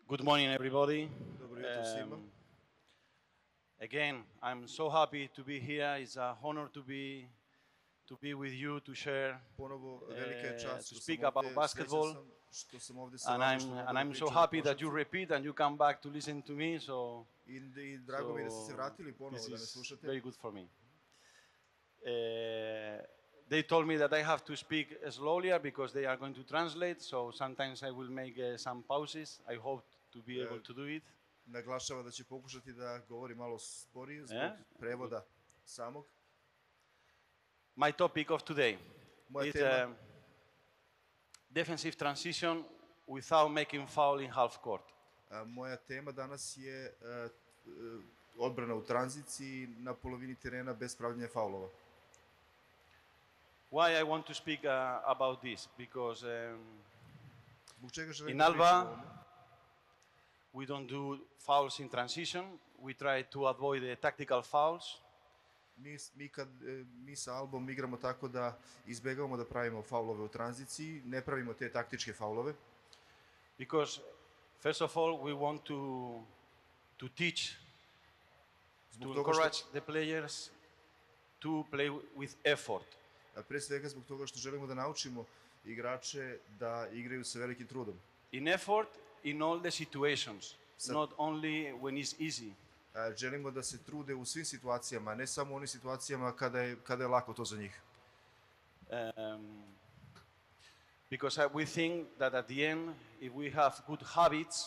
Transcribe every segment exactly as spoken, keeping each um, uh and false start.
Good morning, everybody. Dobro jutro svima. Um, again, I'm so happy to be here. It's an honor to be to be with you to share, Ponovo velika je uh, čast to što speak sam about ovde, basketball, srećan sam što sam ovde sa and vama, I'm što mogu and da I'm so pričam o happy that you košarci. repeat and you come back to listen to me. So, I, I drago mi je da ste se so vratili ponovo this da me is slušate. very good for me. Uh, they told me that I have to speak slowly because they are going to translate. So sometimes I will make uh, some pauses. I hope to be able to do it. Naglašava da će pokušati da govori malo sporije zbog Yeah? prevoda samog. My topic of today Moja is tema, um, defensive transition without making foul in half court. a, moja tema danas je a, a, odbrana u tranziciji na polovini terena bez pravljenja faulova. Why I want to speak uh, about this? Because um, Zbog čega želim in da pričam o Alba, ovome? we don't do fouls in transition. We try to avoid the tactical fouls. Mi, mi, kad, e, mi sa Albom igramo tako da izbegavamo da pravimo faulove u tranziciji, ne pravimo te taktičke faulove. Because, first of all, we want to, to teach, Zbog to toga što, encourage the players to play with effort. a pre svega zbog toga što želimo da naučimo igrače da igraju sa velikim trudom. In effort, in all the situations, Sa- not only when it's easy. A, želimo da se trude u svim situacijama, a ne samo u onim situacijama kada je, kada je lako to za njih. Um, because uh, we think that at the end, if we have good habits,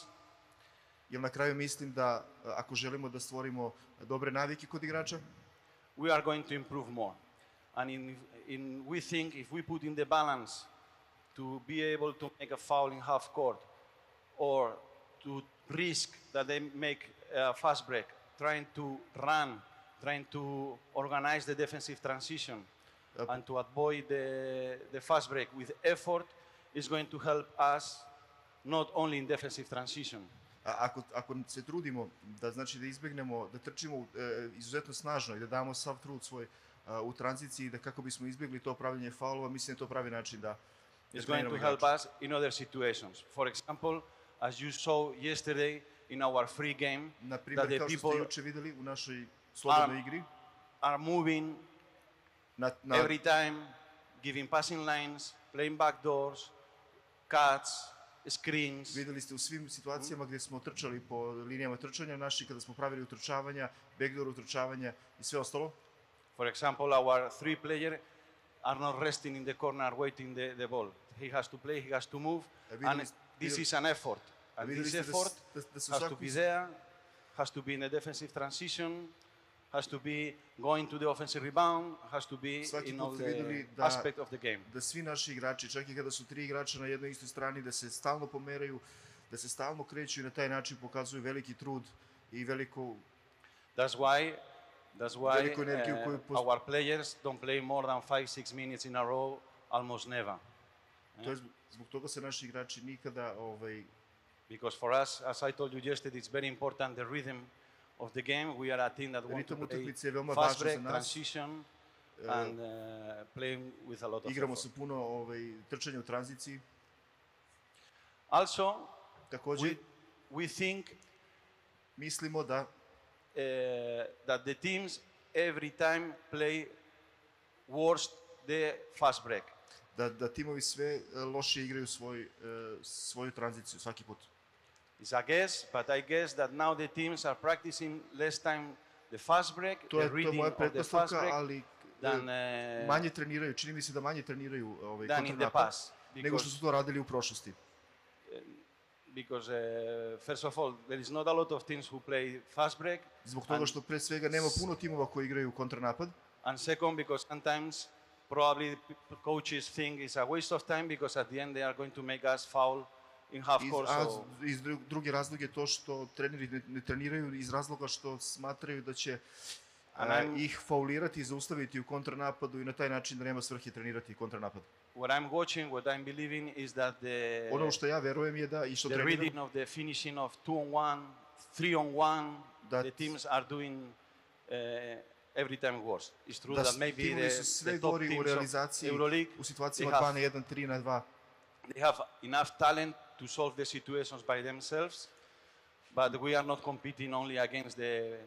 Jer na kraju mislim da a, ako želimo da stvorimo dobre navike kod igrača, we are going to improve more. And in, in, we think if we put in the balance to be able to make a foul in half court or to risk that they make a fast break, trying to run, trying to organize the defensive transition Yep. and to avoid the, the fast break with effort is going to help us not only in defensive transition, a, ako, ako se trudimo da znači da izbegnemo, da trčimo e, izuzetno snažno i da damo sav trud svoj a, u tranziciji, da kako bismo izbjegli to pravljenje faulova, mislim da je to pravi način da da it's going treniramo to help igrače. us in other situations. For example, as you saw yesterday in our free game, Na that primjer, the kao što ste people juče videli u našoj slobodnoj Ar- igri, are moving na, na, every time, giving passing lines, playing back doors, cuts, screens. videli ste u svim situacijama gdje smo trčali po linijama trčanja naši, kada smo pravili utrčavanja, backdoor utrčavanja i sve ostalo. For example, our three player are not resting in the corner waiting the, the ball. He has to play, he has to move, videli and ste- this videli- is an effort. And videli this ste da s- effort da- da su has to svaku- be there, has to be in the defensive transition, has to be going to the offensive rebound, has to be Svaki in put all ste the videli da- aspect of the game. Da svi naši igrači, čak i kada su tri igrača na jednoj istoj strani, da se stalno pomeraju, da se stalno kreću i na taj način pokazuju veliki trud i veliko. That's why, that's why Veliku energiju uh, koju pos- our players don't play more than five, six minutes in a row, almost never. To je zbog, zbog toga se naši igrači nikada ovaj, Because for us, as I told you yesterday, it's very important the rhythm of the game. We are a team that want to Ritam play utakmice je veoma fast važan break, za nas. transition, and uh, playing with a lot of igramo effort. se puno ovaj, trčanja u tranziciji. Also, Takođe, we, we think mislimo da uh, that the teams every time play worst the fast break. da, da timovi sve e, loše igraju svoj, e, svoju tranziciju svaki put. It's a guess, but I guess that now the teams are practicing less time the fast break, To the je, to je reading moja of the fast pretpostavka, break, ali e, than, uh, manje treniraju, čini mi se da manje treniraju ovaj, than in the kontranapad past. nego što Because su to radili u prošlosti. because uh, first of all, there is not a lot of teams who play fast break, Zbog toga And- što pre svega nema puno timova koji igraju kontranapad, and second, because sometimes probably p- coaches think it's a waste of time because at the end they are going to make us foul in half iz, court. a So iz dru- drugi razlog je to što treneri ne, ne treniraju iz razloga što smatraju da će And a, I'm- ih faulirati i zaustaviti u kontranapadu i na taj način da nema svrhe trenirati kontranapad. what I'm watching, what I'm believing is that the Ono što ja verujem je da i što the treniram, reading of the finishing of two on one, three on one, That- the teams are doing uh, every time worse. It's true da that s- maybe timovi the, su sve the top gori u teams of realizaciji Euroleague, u they situacijama have, dva na jedan, tri na dva. they have enough talent to solve the situations by themselves. but we are not competing only against the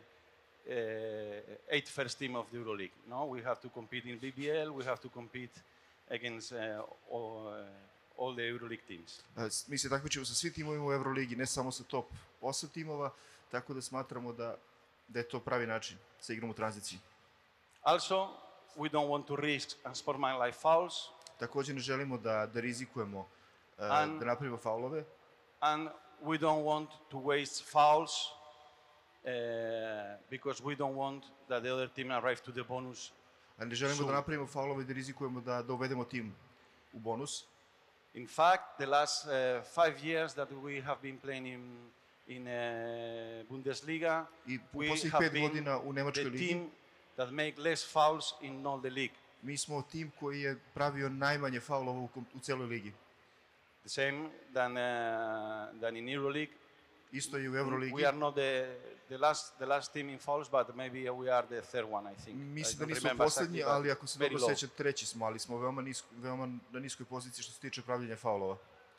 uh, eight first team of the EuroLeague. No, we have to compete in B B L. We have to compete against uh, all, uh, all the EuroLeague teams. E, s- Mi se takmičimo sa svim timovima u Euroligi, ne samo sa top osam timova, tako da smatramo da, da je to pravi način sa igrom u tranziciji. Also, we don't want to risk unsportsmanlike fouls, Također ne želimo da, da rizikujemo, e, An- da napravimo faulove and we don't want to waste fouls uh, because we don't want that the other team arrive to the bonus. a ne želimo Su- da napravimo faulove i da rizikujemo da dovedemo tim u bonus. In fact, the last uh, five years that we have been playing in, in uh, Bundesliga, I u we posljednjih have pet been godina u Nemačkoj the ligi team that make less fouls in all the league. mi smo tim koji je pravio najmanje faulova u, kom- u celoj ligi. The same than, uh, than in EuroLeague. Isto i u We Euroligi. are not the, the, last, the last team in fouls, but maybe we are the third one, I think. I Mislim da don't nismo remember poslednji, exactly, but ali ako se very dobro low. sećam, treći smo, ali smo veoma, nisko, veoma na niskoj poziciji što se tiče pravljenja faulova.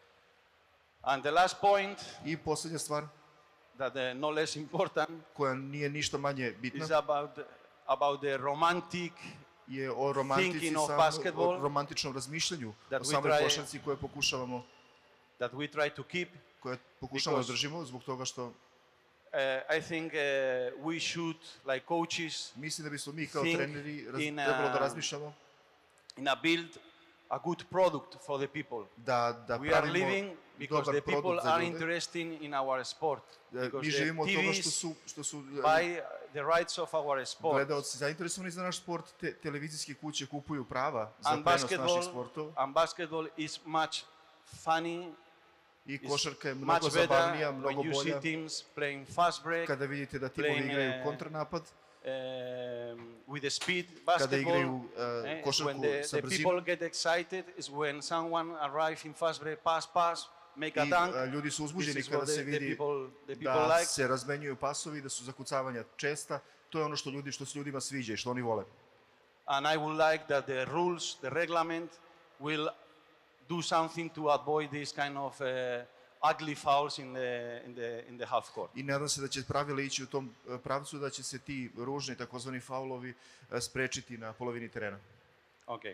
And the last point, I poslednja stvar, that uh, no less important, koja nije ništa manje bitna, is about, about the romantic je o romantici, thinking of samo, basketball, o romantičnom razmišljanju, that o we samoj try- košarci koje pokušavamo, that we try to keep. koje pokušavamo da Because- držimo, zbog toga što Uh, I think uh, we should, like coaches, mislim da bismo mi kao Think treneri raz, in a- trebalo da razmišljamo in a build a good product for the people. da, da We are pravimo living because dobar the people produkt za are ljude. interested in our sport. E, Because Mi the živimo od toga što T Vs su, što su e, buy the rights of our sport. gledaoci zainteresovani za naš sport, te, televizijske kuće kupuju prava za And prenos naših basketball, sportova and basketball is much funny. i Is košarka je much mnogo better zabavnija, mnogo when you bolja see teams playing fast break, kada vidite da timovi playing, igraju eh, kontranapad, um, with the speed kada basketball. igraju eh, uh, is košarku when the, sa the brzinom people get excited is when someone arrives in fast break, pass, pass, make a i dunk. uh, ljudi su This uzbuđeni is kada what the, se the vidi people, the people da like. se razmenjuju pasovi, da su zakucavanja česta. To je ono što ljudi što se ljudima sviđa i što oni vole. And I would like that the rules, the reglement, will do something to avoid this kind of uh, ugly fouls in the, in, the, in the half court. I nadam se da će pravila ići u tom uh, pravcu, da će se ti ružni takozvani faulovi uh, sprečiti na polovini terena. Okay.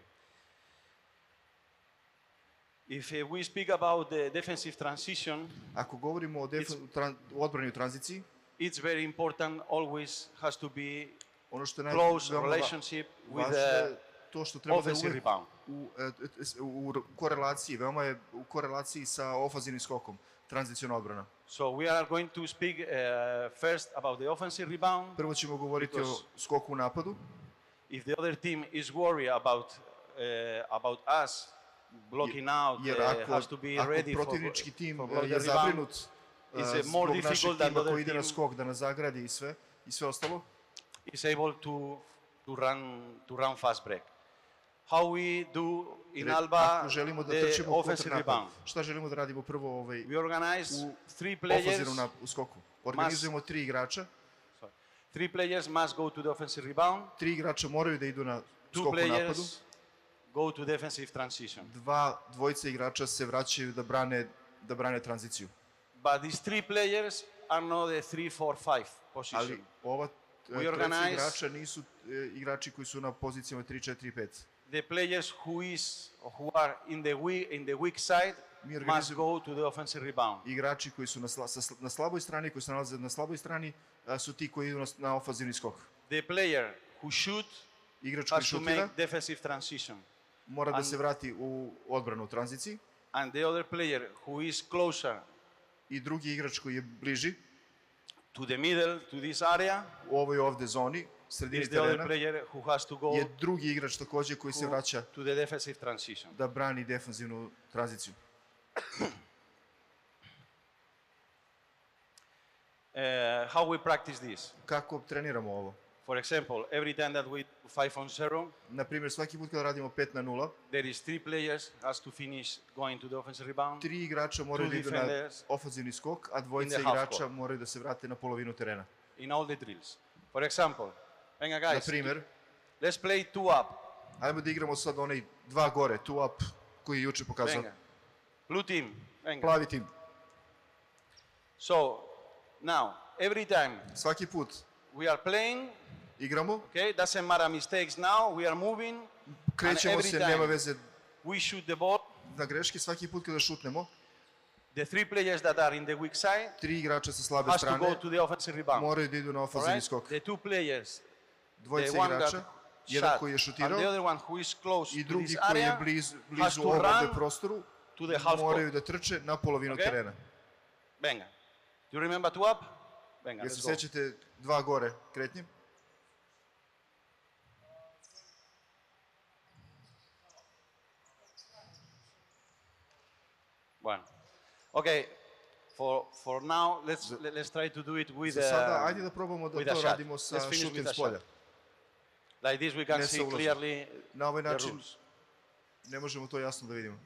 If uh, we speak about the defensive transition, Ako govorimo o, defen, tran, o odbrani u tranziciji, it's very important, always has to be ono što je naj, close veoma va- relationship with važno the je to što treba da je offensive uvek rebound. u, e, u, u korelaciji, veoma je u korelaciji sa ofanzivnim skokom, tranziciona odbrana. So we are going to speak uh, first about the offensive rebound. Prvo ćemo govoriti Because- o skoku u napadu. If the other team is worried about uh, about us blocking out, Jer uh, ako, has to be ako ready for, protivnički tim for e, block the je rebound, zabrinut e, is, uh, more zbog našeg difficult than tima the koji ide na other skok da nas zagradi i sve, i sve ostalo, is able to to run to run fast break. How we do in Re- Alba ako želimo da the trčimo u offensive kontranapad, rebound. šta želimo da radimo prvo ovaj, We organize u three players. ofanzivnom nap, u skoku? Organizujemo tri igrača, Sorry. Three players must go to the offensive rebound. tri igrača moraju da idu na Two skok u napadu, players go to defensive transition. dva, dvojica igrača se vraćaju da brane, da brane tranziciju. But these three players are not the three, four, five position. Ali ova e, We trojica organize- igrača nisu e, igrači koji su na pozicijama tri, četiri, pet. The players who is who are in the weak in the weak side Mi must organizujemo go to the offensive rebound. igrači koji su na, sla, sa, na slaboj strani, koji se nalaze na slaboj strani, a, su ti koji idu na, na ofanzivni skok. The player who shoot Igrač koji has to šutira make defensive transition, mora da and- se vrati u odbranu u tranziciji and the other player who is closer i drugi igrač koji je bliži to the middle to this area u ovoj ovde zoni, sredini is the other terena, player who has to go je drugi igrač takođe koji se who- vraća to the defensive transition. da brani defanzivnu tranziciju. Uh, how we practice this? Kako treniramo ovo? For example, every time that we do five on zero, Na primjer, svaki put kada radimo pet na nula, there is three players has to finish going to the offensive rebound. tri igrača moraju Two da idu na defenders ofanzivni skok, a dvojica in the half igrača court. moraju da se vrate na polovinu terena. In all the drills. For example, venga Na guys, primjer, let's play two up. ajmo da igramo sad onaj dva gore, two up, koji je juče pokazao. Venga. Blue team, venga. Plavi tim. So, Now, every time Svaki put we are playing, igramo, okay, doesn't matter mistakes now, we are moving, and krećemo every se, nema time veze we shoot the ball, na greške, svaki put kada šutnemo, the three players that are in the weak side tri igrača sa slabe has to go strane to the offensive rebound. moraju da idu na ofanzivni Alright? skok. The two players, Dvojica the one igrača, that jedan shot koji je and šutirao the other one who is close i to drugi this koji je area blizu, has blizu to ovom ovde run prostoru, to the half moraju court. da trče na polovinu Okay? terena. Venga. Do you remember two up? Venga, Jel se let's go. sećate dva gore kretnje? Bueno. Okay. For for now, let's let- let's try to do it with Za sada, uh, ajde da probamo da with a to shot. radimo sa Let's finish šutem with a s polja. shot. Like this we can Ne see sa ulazom. clearly Na ovaj the način rules. ne možemo to jasno da vidimo.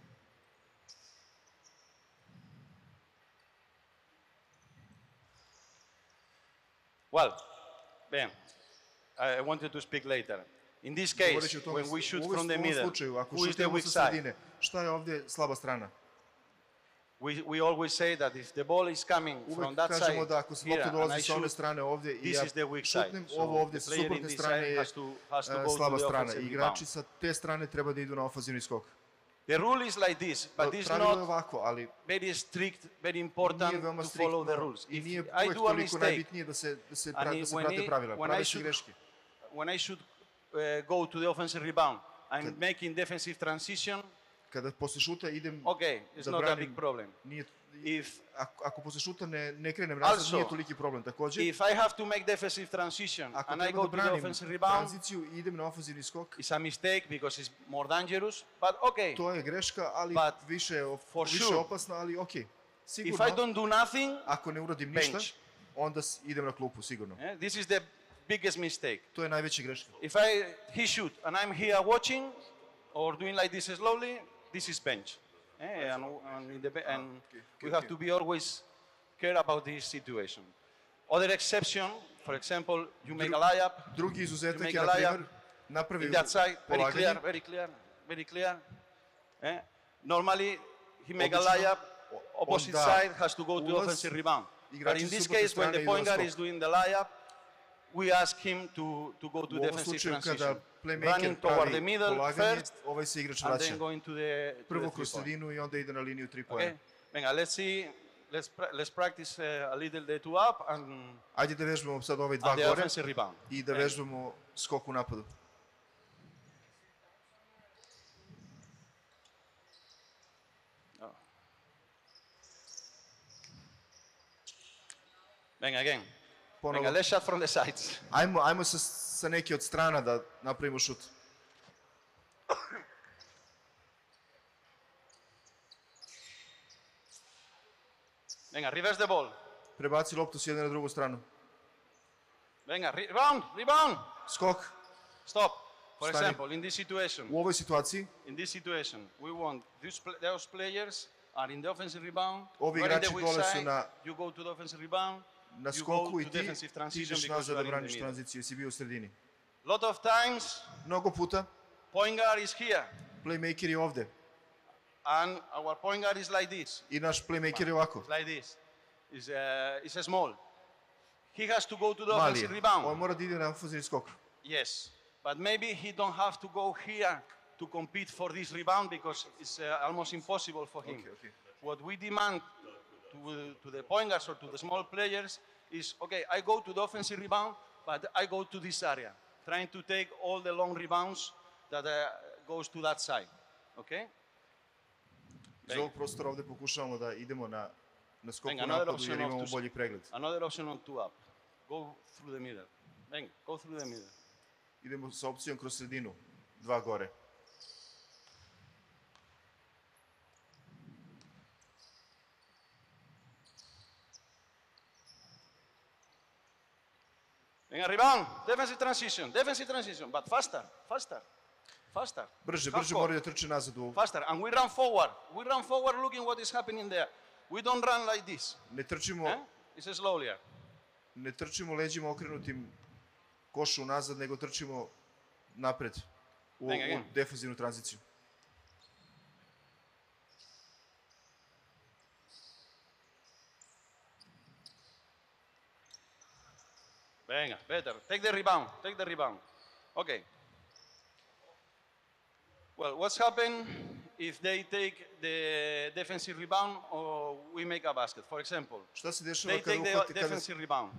Well, Ben, I I wanted to speak later. In this case, Govorit ću o tome, when we u shoot ovoj- from the u ovom middle, slučaju, ako who is the šutiramo weak sa side? sredine, šta je ovdje slaba strana? We, we always say that if the ball is coming from Uvek that kažemo side da ako se here lopta and dolazi I sa one shoot, strane ovdje i this ja is the weak side. šutnem, So ovo ovdje the sa player in suprotne this strane side je has to- has to e, go to slaba the strana. offensive I igrači rebound. sa te strane treba da idu na ofanzivni skok. The rule is like this, but it's Pravilo je not ovako, ali very strict, very nije important veoma to follow the striktno rules. i If nije I uvek do a toliko mistake, najbitnije da se, da se, and pra, da it- se when prate it- pravila. when I Prave se should- greške. when I should uh, go to the offensive rebound, I'm making defensive transition. Kada posle šuta idem Okay, it's da not a branim, big problem. nije, If ako, ako posle šuta ne, ne krenem nazad, Also, nije toliki problem. Također, if I have to make defensive transition ako and I treba go da to the branim offensive rebound, tranziciju i idem na ofanzivni skok, it's a mistake because it's more dangerous. But okay, to je greška, ali But više, je op- for više sure, opasna, ali okej. if Sigurno, I don't do nothing, ako ne uradim ništa, bench. onda s- idem na klupu, sigurno. eh, this is the biggest mistake. To je najveća greška. If I he shoot and I'm here watching or doing like this slowly, this is bench. Eh, and and, in the, be- and okay, we okay, have okay. to be always care about this situation. Other exception, for example, you make a layup Drugi You izuzetak make je, a na layup primjer, napravi in that side, very polaganje. clear, very clear, very clear. Eh? Normally, he make a Obično, layup, o- opposite onda side has to go to ulaz, offensive rebound. But igrači in sa this suprotne case, when strane the idu na point guard skok. is doing the layup, we ask him to, to go to U ovom defensive slučaju kada transition. playmaker Running toward pravi the middle polaganje, first, ovaj se igrač and vraća. then going to the, to Prvo the kroz three point. sredinu i onda ide na liniju tri Okay? poena. Venga, let's see, let's, pra- let's practice uh, a little the two up and, Ajde da vežbamo sad ovaj dva and the gore offensive rebound. i da Venga. vežbamo skok u napadu. Venga, again. Ponovo, Venga, let's shot from the sides. ajmo, ajmo sa, sa neke od strana da napravimo šut. Venga, reverse the ball. Prebaci loptu s jedne na drugu stranu. Venga, re- rebound, rebound. Skok. Stop. For Stani. example, in this situation, U ovoj situaciji, in this situation, we want these pl- those players are in the offensive rebound. Ovi you are in igrači the weak dole su side, na- you go to the offensive rebound. na you skoku go i to ti, defensive ti transition ideš because nazad you da are in the braniš middle. tranziciju, jesi bio u sredini. Lot of times, Mnogo puta, point guard is here, playmaker je ovde and our point guard is like this, i naš playmaker je ovako. like this. Is uh, is a small. He has to go to the Mali je. offensive rebound. On mora da ide na ofenzivni skok. Yes, but maybe he don't have to go here to compete for this rebound because it's uh, almost impossible for him. Okay, okay. What we demand to, to the point guards or to the small players is, okay, I go to the offensive rebound, but I go to this area, trying to take all the long rebounds that uh, goes to that side, okay? Iz ovog prostora ovde pokušavamo da idemo na, na skok Venga, u another napadu option jer of imamo two- bolji pregled. Another option on two up. Go through the middle. Venga, go through the middle. Idemo sa opcijom kroz sredinu, dva gore. Venga, rebound, defensive transition, defensive transition, but faster, faster, faster. Brže, Half brže court. moraju da trče nazad u... Faster, and we run forward. We run forward looking what is happening there. We don't run like this. Ne trčimo, Eh? It's slowly. ne trčimo leđima okrenutim košu nazad, nego trčimo napred u, Venga, u again. defanzivnu tranziciju. Venga, better. Take the rebound. Take the rebound. Okay. Well, what's happened if they take the defensive rebound or we make a basket? For example, Šta se dešava they kada take the uhvate, kada, defensive rebound.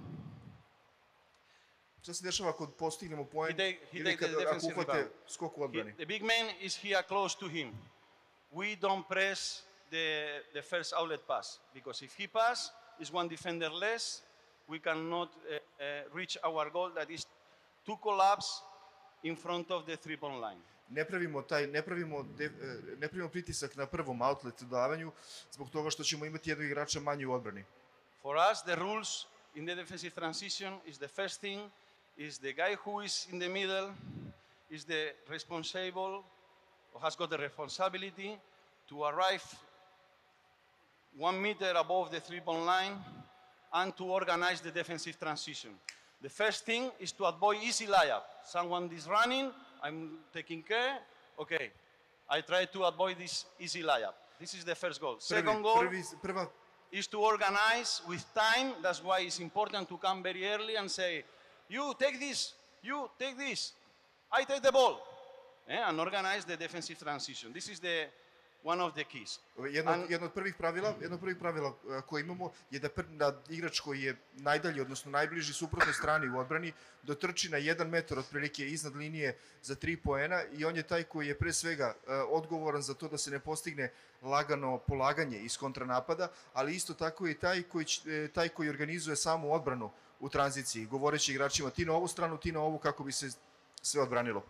šta se dešava ako postignemo poen He take- he ili take the kada, ako defensive uhvate rebound. skok u He- odbrani? the big man is here close to him. We don't press the, the first outlet pass because if he pass, is one defender less. We cannot uh, uh, reach our goal, that is to collapse in front of the three-point line. Ne pravimo taj ne pravimo de, e, ne pravimo pritisak na prvom outlet davanju zbog toga što ćemo imati jednog igrača manje u odbrani. For us, the rules in the defensive transition is the first thing is the guy who is in the middle is the responsible or has got the responsibility to arrive one meter above the three-point line and to organize the defensive transition. The first thing is to avoid easy layup. Someone is running, I'm taking care. Okay, I try to avoid this easy layup. This is the first goal. Second goal prvi, prva, is to organize with time. That's why it's important to come very early and say, you take this, you take this, I take the ball, eh, and organize the defensive transition. This is the one of the keys. jedno, And- jedno od prvih pravila, jedno od prvih pravila e, koje imamo je da, pr, da igrač koji je najdalji, odnosno najbliži suprotnoj strani u odbrani, dotrči na jedan metar otprilike iznad linije za tri poena i on je taj koji je pre svega e, odgovoran za to da se ne postigne lagano polaganje iz kontranapada, ali isto tako i taj koji, će- e, taj koji organizuje samu odbranu u tranziciji, govoreći igračima ti na ovu stranu, ti na ovu, kako bi se sve odbranilo.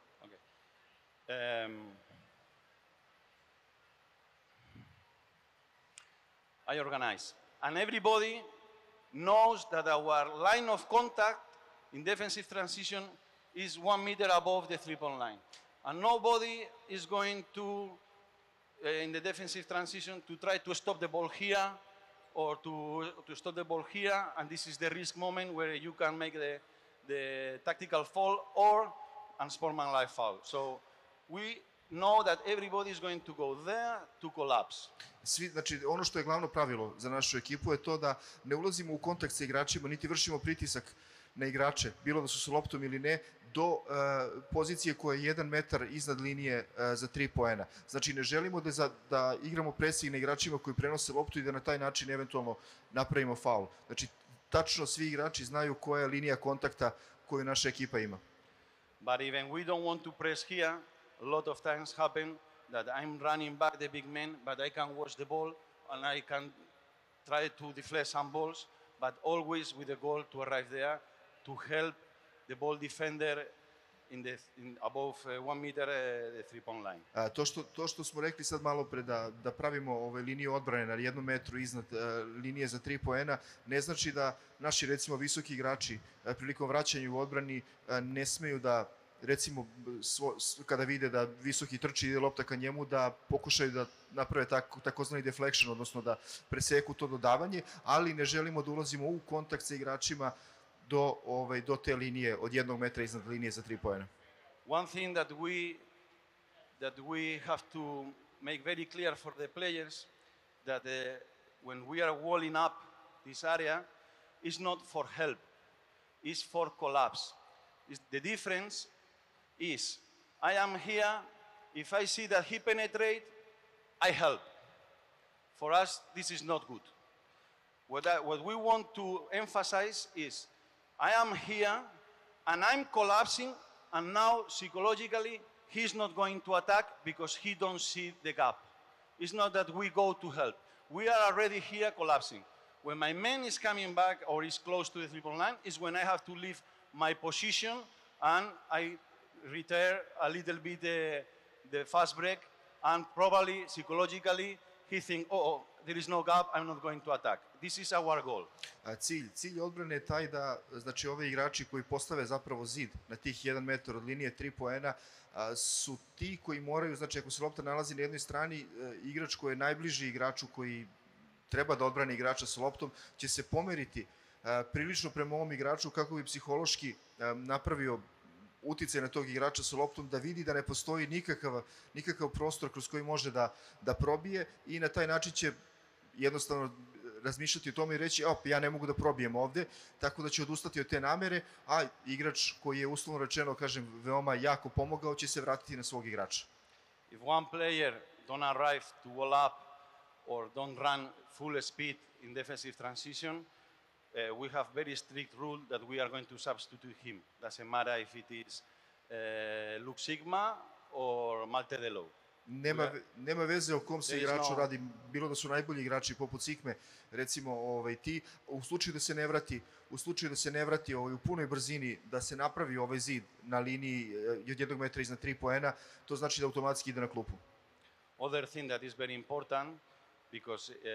Okay. Um, I organize. And everybody knows that our line of contact in defensive transition is one meter above the three-point line. And nobody is going to, uh, in the defensive transition, to try to stop the ball here or to, to stop the ball here. And this is the risk moment where you can make the, the tactical foul or unsportsmanlike foul. So we know that everybody is going to go there to collapse. Svi, znači, ono što je glavno pravilo za našu ekipu je to da ne ulazimo u kontakt sa igračima, niti vršimo pritisak na igrače, bilo da su sa loptom ili ne, do uh, pozicije koja je jedan metar iznad linije uh, za tri poena. Znači, ne želimo da, za, da igramo presing na igračima koji prenose loptu i da na taj način eventualno napravimo faul. Znači, tačno svi igrači znaju koja je linija kontakta koju naša ekipa ima. But even we don't want to press here, a lot of times happen that I'm running back the big man, but I can watch the ball and I can try to deflect some balls, but always with the goal to arrive there to help the ball defender in the in above uh, one meter uh, the three-point line. A, to, što, to što smo rekli sad malo pre da, da pravimo ove linije odbrane na jednom metru iznad uh, linije za tri poena, ne znači da naši recimo visoki igrači uh, prilikom vraćanja u odbrani uh, ne smeju da recimo svo, s, kada vide da visoki trči i ide lopta ka njemu da pokušaju da naprave tako, takozvani deflection, odnosno da preseku to dodavanje, ali ne želimo da ulazimo u kontakt sa igračima do, ovaj, do te linije od jednog metra iznad linije za tri poena. One thing that we that we have to make very clear for the players that uh, when we are walling up this area is not for help, is for collapse. Is the difference is I am here, if I see that he penetrate, I help. For us, this is not good. What, I, what we want to emphasize is I am here and I'm collapsing, and now psychologically he's not going to attack because he don't see the gap. It's not that we go to help. We are already here collapsing. When my man is coming back or is close to the three-point line is when I have to leave my position and I return a little bit the, the fast break, and probably psychologically he think, oh, oh, there is no gap, I'm not going to attack. This is our goal. A cilj, cilj odbrane je taj da, znači, ove igrači koji postave zapravo zid na tih jedan metar od linije tri poena a, su ti koji moraju, znači ako se lopta nalazi na jednoj strani, a, igrač koji je najbliži igraču koji treba da odbrani igrača sa loptom će se pomeriti a, prilično prema ovom igraču kako bi psihološki a, napravio uticaj na tog igrača sa loptom, da vidi da ne postoji nikakav, nikakav prostor kroz koji može da, da probije i na taj način će jednostavno razmišljati o tome i reći, op, ja ne mogu da probijem ovde, tako da će odustati od te namere, a igrač koji je uslovno rečeno, kažem, veoma jako pomogao, će se vratiti na svog igrača. If one player don't arrive to wall up or don't run full speed in defensive transition, uh, we have very strict rule that we are going to substitute him. Doesn't matter if it is uh, Luke Sigma or Malte Delo. Nema, nema veze o kom se There is igraču no- radi, bilo da su najbolji igrači poput Sikme, recimo ovaj, ti, u slučaju da se ne vrati, u slučaju da se ne vrati ovaj, u punoj brzini, da se napravi ovaj zid na liniji eh, od jednog metra iznad tri poena, to znači da automatski ide na klupu. Other thing that is very important, because uh,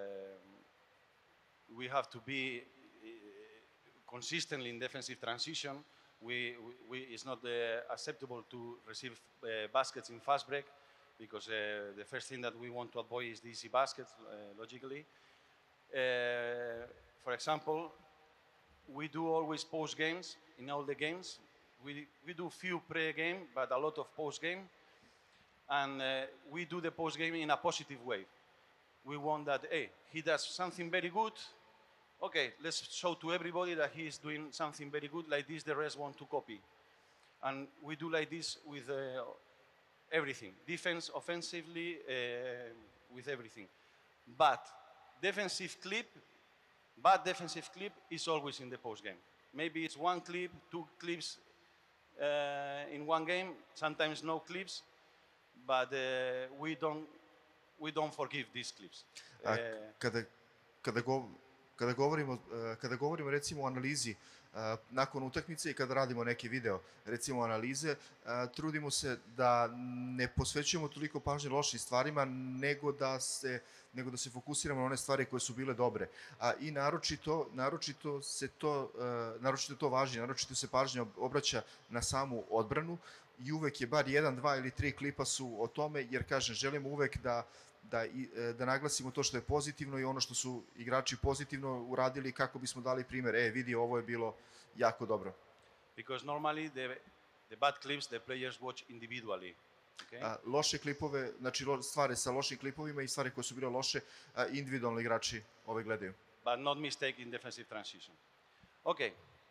we have to be uh, consistently in defensive transition. We, we, we it's not uh, acceptable to receive uh, baskets in fast break, because uh, the first thing that we want to avoid is the easy baskets, uh, logically. Uh, for example, we do always post games in all the games. We, we do few pre-game, but a lot of post-game. And uh, we do the post-game in a positive way. We want that, hey, he does something very good. Okay, let's show to everybody that he is doing something very good. Like this, the rest want to copy. And we do like this with uh, everything. Defense, offensively, uh, with everything. But defensive clip, bad defensive clip is always in the post-game. Maybe it's one clip, two clips uh, in one game, sometimes no clips, but uh, we don't we don't forgive these clips. A Uh, kada, kada, go, kada, govorimo, eh, kada govorimo recimo o analizi eh, nakon utakmice i kada radimo neke video, recimo analize, eh, trudimo se da ne posvećujemo toliko pažnje lošim stvarima, nego da se nego da se fokusiramo na one stvari koje su bile dobre. A i naročito, naročito se to, eh, naročito to važi, naročito se pažnja obraća na samu odbranu i uvek je bar jedan, dva ili tri klipa su o tome, jer kažem, želimo uvek da Da, i, da naglasimo to što je pozitivno i ono što su igrači pozitivno uradili kako bismo dali primjer. E, vidi, ovo je bilo jako dobro. because normally the, the bad clips the players watch individually. Okay? A, loše klipove, znači lo, stvari sa lošim klipovima i stvari koje su bile loše, a, individualno igrači ove gledaju. But not mistake in defensive transition. Okay.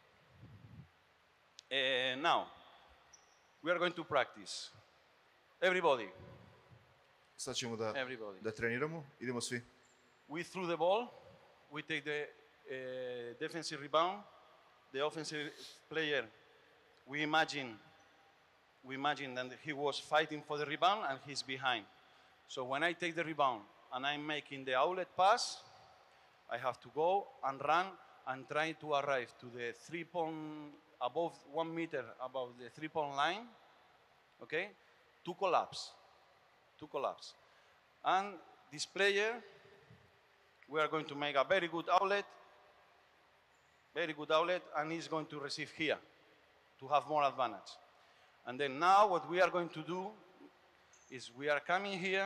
Uh, now, we are going to practice. Everybody, Sad ćemo da, everybody. da treniramo, idemo svi. We threw the ball, we take the uh, defensive rebound, the offensive player, we imagine, we imagine that he was fighting for the rebound and he's behind. So when I take the rebound and I'm making the outlet pass, I have to go and run and try to arrive to the three point, above one meter above the three point line, okay, to collapse, to collapse. And this player, we are going to make a very good outlet, very good outlet, and he's going to receive here to have more advantage. And then now what we are going to do is we are coming here,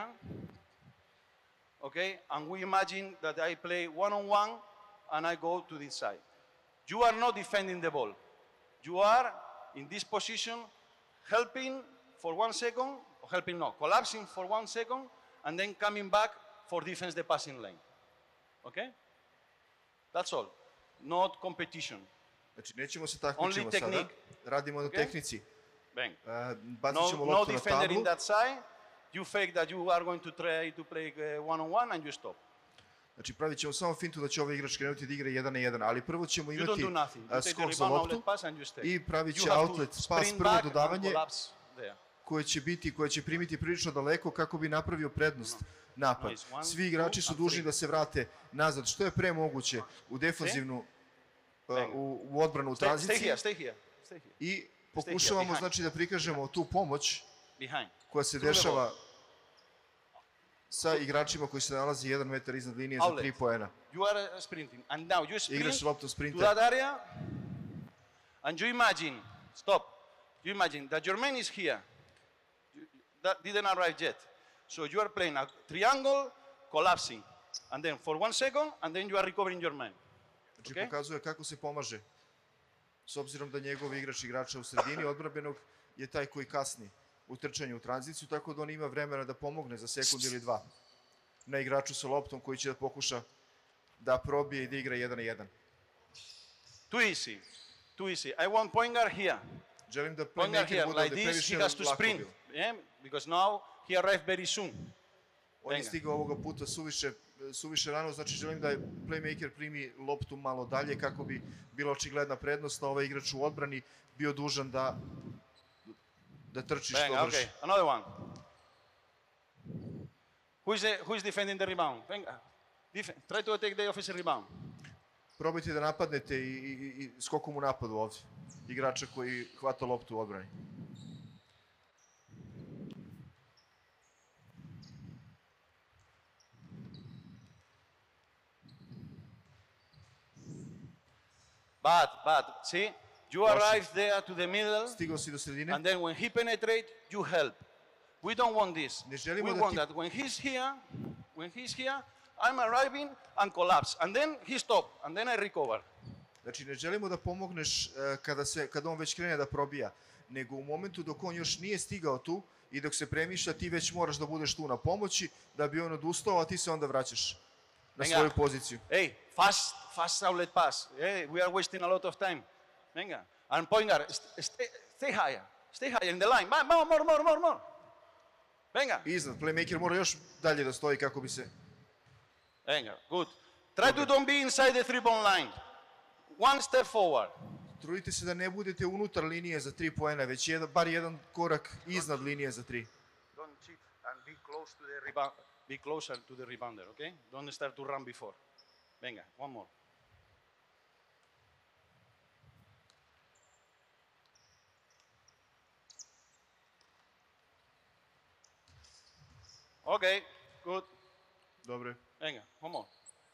okay, and we imagine that I play one-on-one and I go to this side. You are not defending the ball. You are in this position helping for one second, or helping no, collapsing for one second, and then coming back for defense the passing lane. Okay? That's all. Not competition. Znači, nećemo se takmičimo Only sada, technique. radimo na Okay? tehnici. Bang. Uh, bacit No, ćemo no loptu na defender tablu. in that side. You fake that you are going to try to play uh, one-on-one and you stop. Znači, pravit ćemo samo fintu da će ovaj igrač krenuti da igra jedan na jedan, ali prvo ćemo You don't imati do nothing. You a, take the skok za rebound, loptu outlet pass and you stay. i pravit You će have to outlet pas, sprint prvo back and dodavanje collapse there. koje će biti, koje će primiti prilično daleko kako bi napravio prednost napad. Nice. One, Svi igrači two, su and dužni three. da se vrate nazad što je pre moguće u defanzivnu, uh, Bang. u, u odbranu u Stay, stay tranziciji here, stay here, stay here. i pokušavamo behind. znači da prikažemo tu pomoć Behind. koja se Through the dešava ball. sa igračima koji se nalazi jedan metar iznad linije za Outlet. tri poena. You are uh, sprinting. And now you sprint Igraš loptom to sprinta. that area. And you imagine, stop. You imagine that your man is here. You- That didn't arrive yet. So you are playing a triangle, collapsing. And then for one second, and then you are recovering your man. Znači Okay? pokazuje kako se pomaže. S obzirom da njegov igrač igrača u sredini odbrambenog je taj koji kasni u trčanju u tranziciju, tako da on ima vremena da pomogne za sekund ili dva na igraču sa loptom koji će da pokuša da probije i da igra jedan na jedan. Too easy. Too easy. I want point guard here. Želim da Point guard playmaker here. bude Like ovde this, previše he has to lako sprint. bilo. Yeah? Because now he arrived very soon. On je Venga. stigao ovoga puta suviše, suviše rano, znači želim da playmaker primi loptu malo dalje kako bi bila očigledna prednost, a ovaj igrač u odbrani bio dužan da, da trči što Venga, brže. okay. Another one. Who is, the, who is defending the rebound? Venga. Def try to take the offensive rebound. Probajte da napadnete i, i, i skokom u napadu ovdje. Igrača koji hvata loptu u odbrani. Bad, bad. See? You Loši. arrive there to the middle, Stigao si do sredine. and then when he penetrates, you help. We don't want this. Ne želimo We da want ti- that when he's here, when he's here, I'm arriving and collapse. And then he stop, and then I recover. Znači, ne želimo da pomogneš e, kada, se, kada on već krene da probija, nego u momentu dok on još nije stigao tu i dok se premišlja, ti već moraš da budeš tu na pomoći, da bi on odustao, a ti se onda vraćaš na Venga. svoju poziciju. Hey, fast, fast outlet pass. Hey, we are wasting a lot of time. Venga. And point guard, st stay, stay higher. Stay higher in the line. Ma- More, more, more, more, more. Venga. Iznad, playmaker mora još dalje da stoji kako bi se... Venga, good. Try to don't be inside the three-point line. One step forward. Trudite se da ne budete unutar linije za tri poena, već jedan, bar jedan korak iznad linije za tri. Don't cheat and be close to the rebound. Be closer to the rebounder, okay? Don't start to run before. Venga, one more. Okay, good. Dobre. Venga, one more.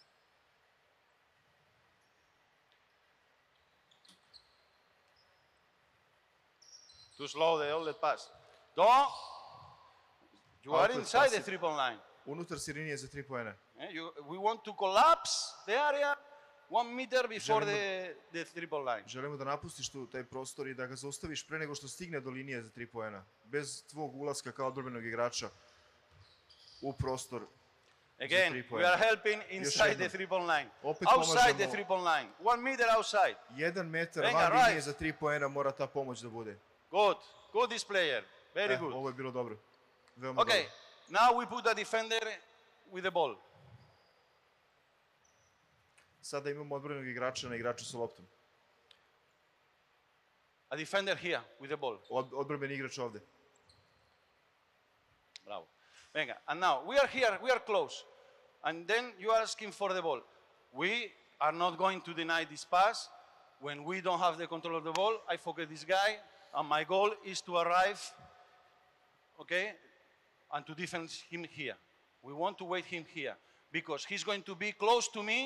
Too slow the outlet pass. Don't. You are Outlet inside the pass. three-point line. Unutar si linije za tri poena. Eh, you, we want to collapse the area one meter before the, the three-point line. Želimo da napustiš tu taj prostor i da ga zaustaviš pre nego što stigne do linije za tri poena. Bez tvog ulaska kao odbrbenog igrača u prostor. Again, three we point. are helping inside jednom. the three-point line. Opet Outside the pomažemo. three-point line. One meter outside. Jedan metar Venga, van right. linije za tri poena mora ta pomoć da bude. Good. Good this player. Very E, good. ovo je bilo dobro. Veoma Okay, dobro. now we put the defender with the ball. Sada imamo odbrbenog igrača na igraču sa loptom. A defender here with the ball. Od, odbrbeni igrač ovde. Bravo. Venga, and now we are here, we are close. And then you are asking for the ball. We are not going to deny this pass. When we don't have the control of the ball, I focus this guy, and my goal is to arrive, okay, and to defend him here. We want to wait him here because he's going to be close to me.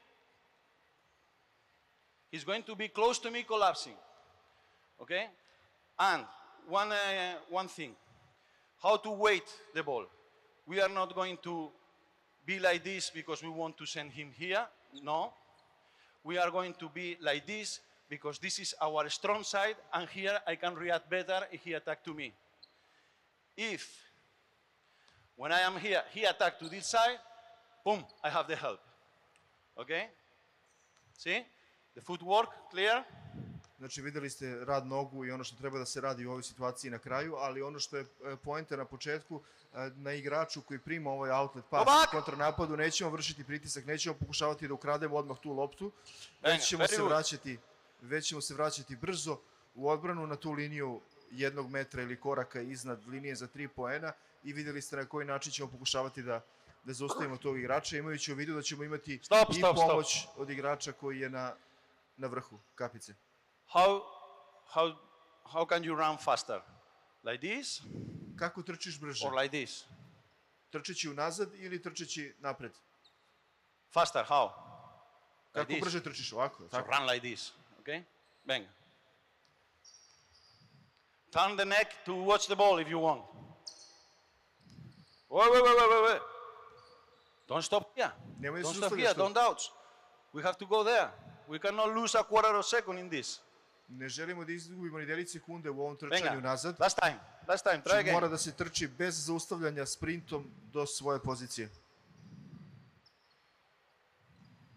He's going to be close to me collapsing, okay? And one, uh, one thing, how to wait the ball. We are not going to be like this because we want to send him here, no. We are going to be like this because this is our strong side, and here I can react better if he attack to me. If, when I am here, he attack to this side, boom, I have the help, okay? See? The footwork, clear? Znači videli ste rad nogu i ono što treba da se radi u ovoj situaciji na kraju, ali ono što je e, poenta na početku, e, na igraču koji prima ovaj outlet pas Opak! u kontranapadu, nećemo vršiti pritisak, nećemo pokušavati da ukrademo odmah tu loptu, Venga, već ćemo very se good. vraćati, već ćemo se vraćati brzo u odbranu na tu liniju jednog metra ili koraka iznad linije za tri poena i videli ste na koji način ćemo pokušavati da da zaustavimo tog igrača, imajući u vidu da ćemo imati Stop, i stop, stop. pomoć od igrača koji je na, na vrhu kapice. How, how, how can you run faster? Like this Kako trčiš brže? or like this? Trčeći unazad ili trčeći napred? Faster, how? Like Kako this. brže trčiš? Ovako, So tako? run like this, okay? Venga. Turn the neck to watch the ball if you want. Wait, wait, wait, wait, wait, wait. Don't stop here. Nemoj Don't se stop zaustavljaš here, tu. don't doubt. We have to go there. We cannot lose a quarter of a second in this. Ne želimo da izgubimo ni delić sekunde u ovom Venga, trčanju nazad. last time, last time, try Znači, again. mora da se trči bez zaustavljanja sprintom do svoje pozicije.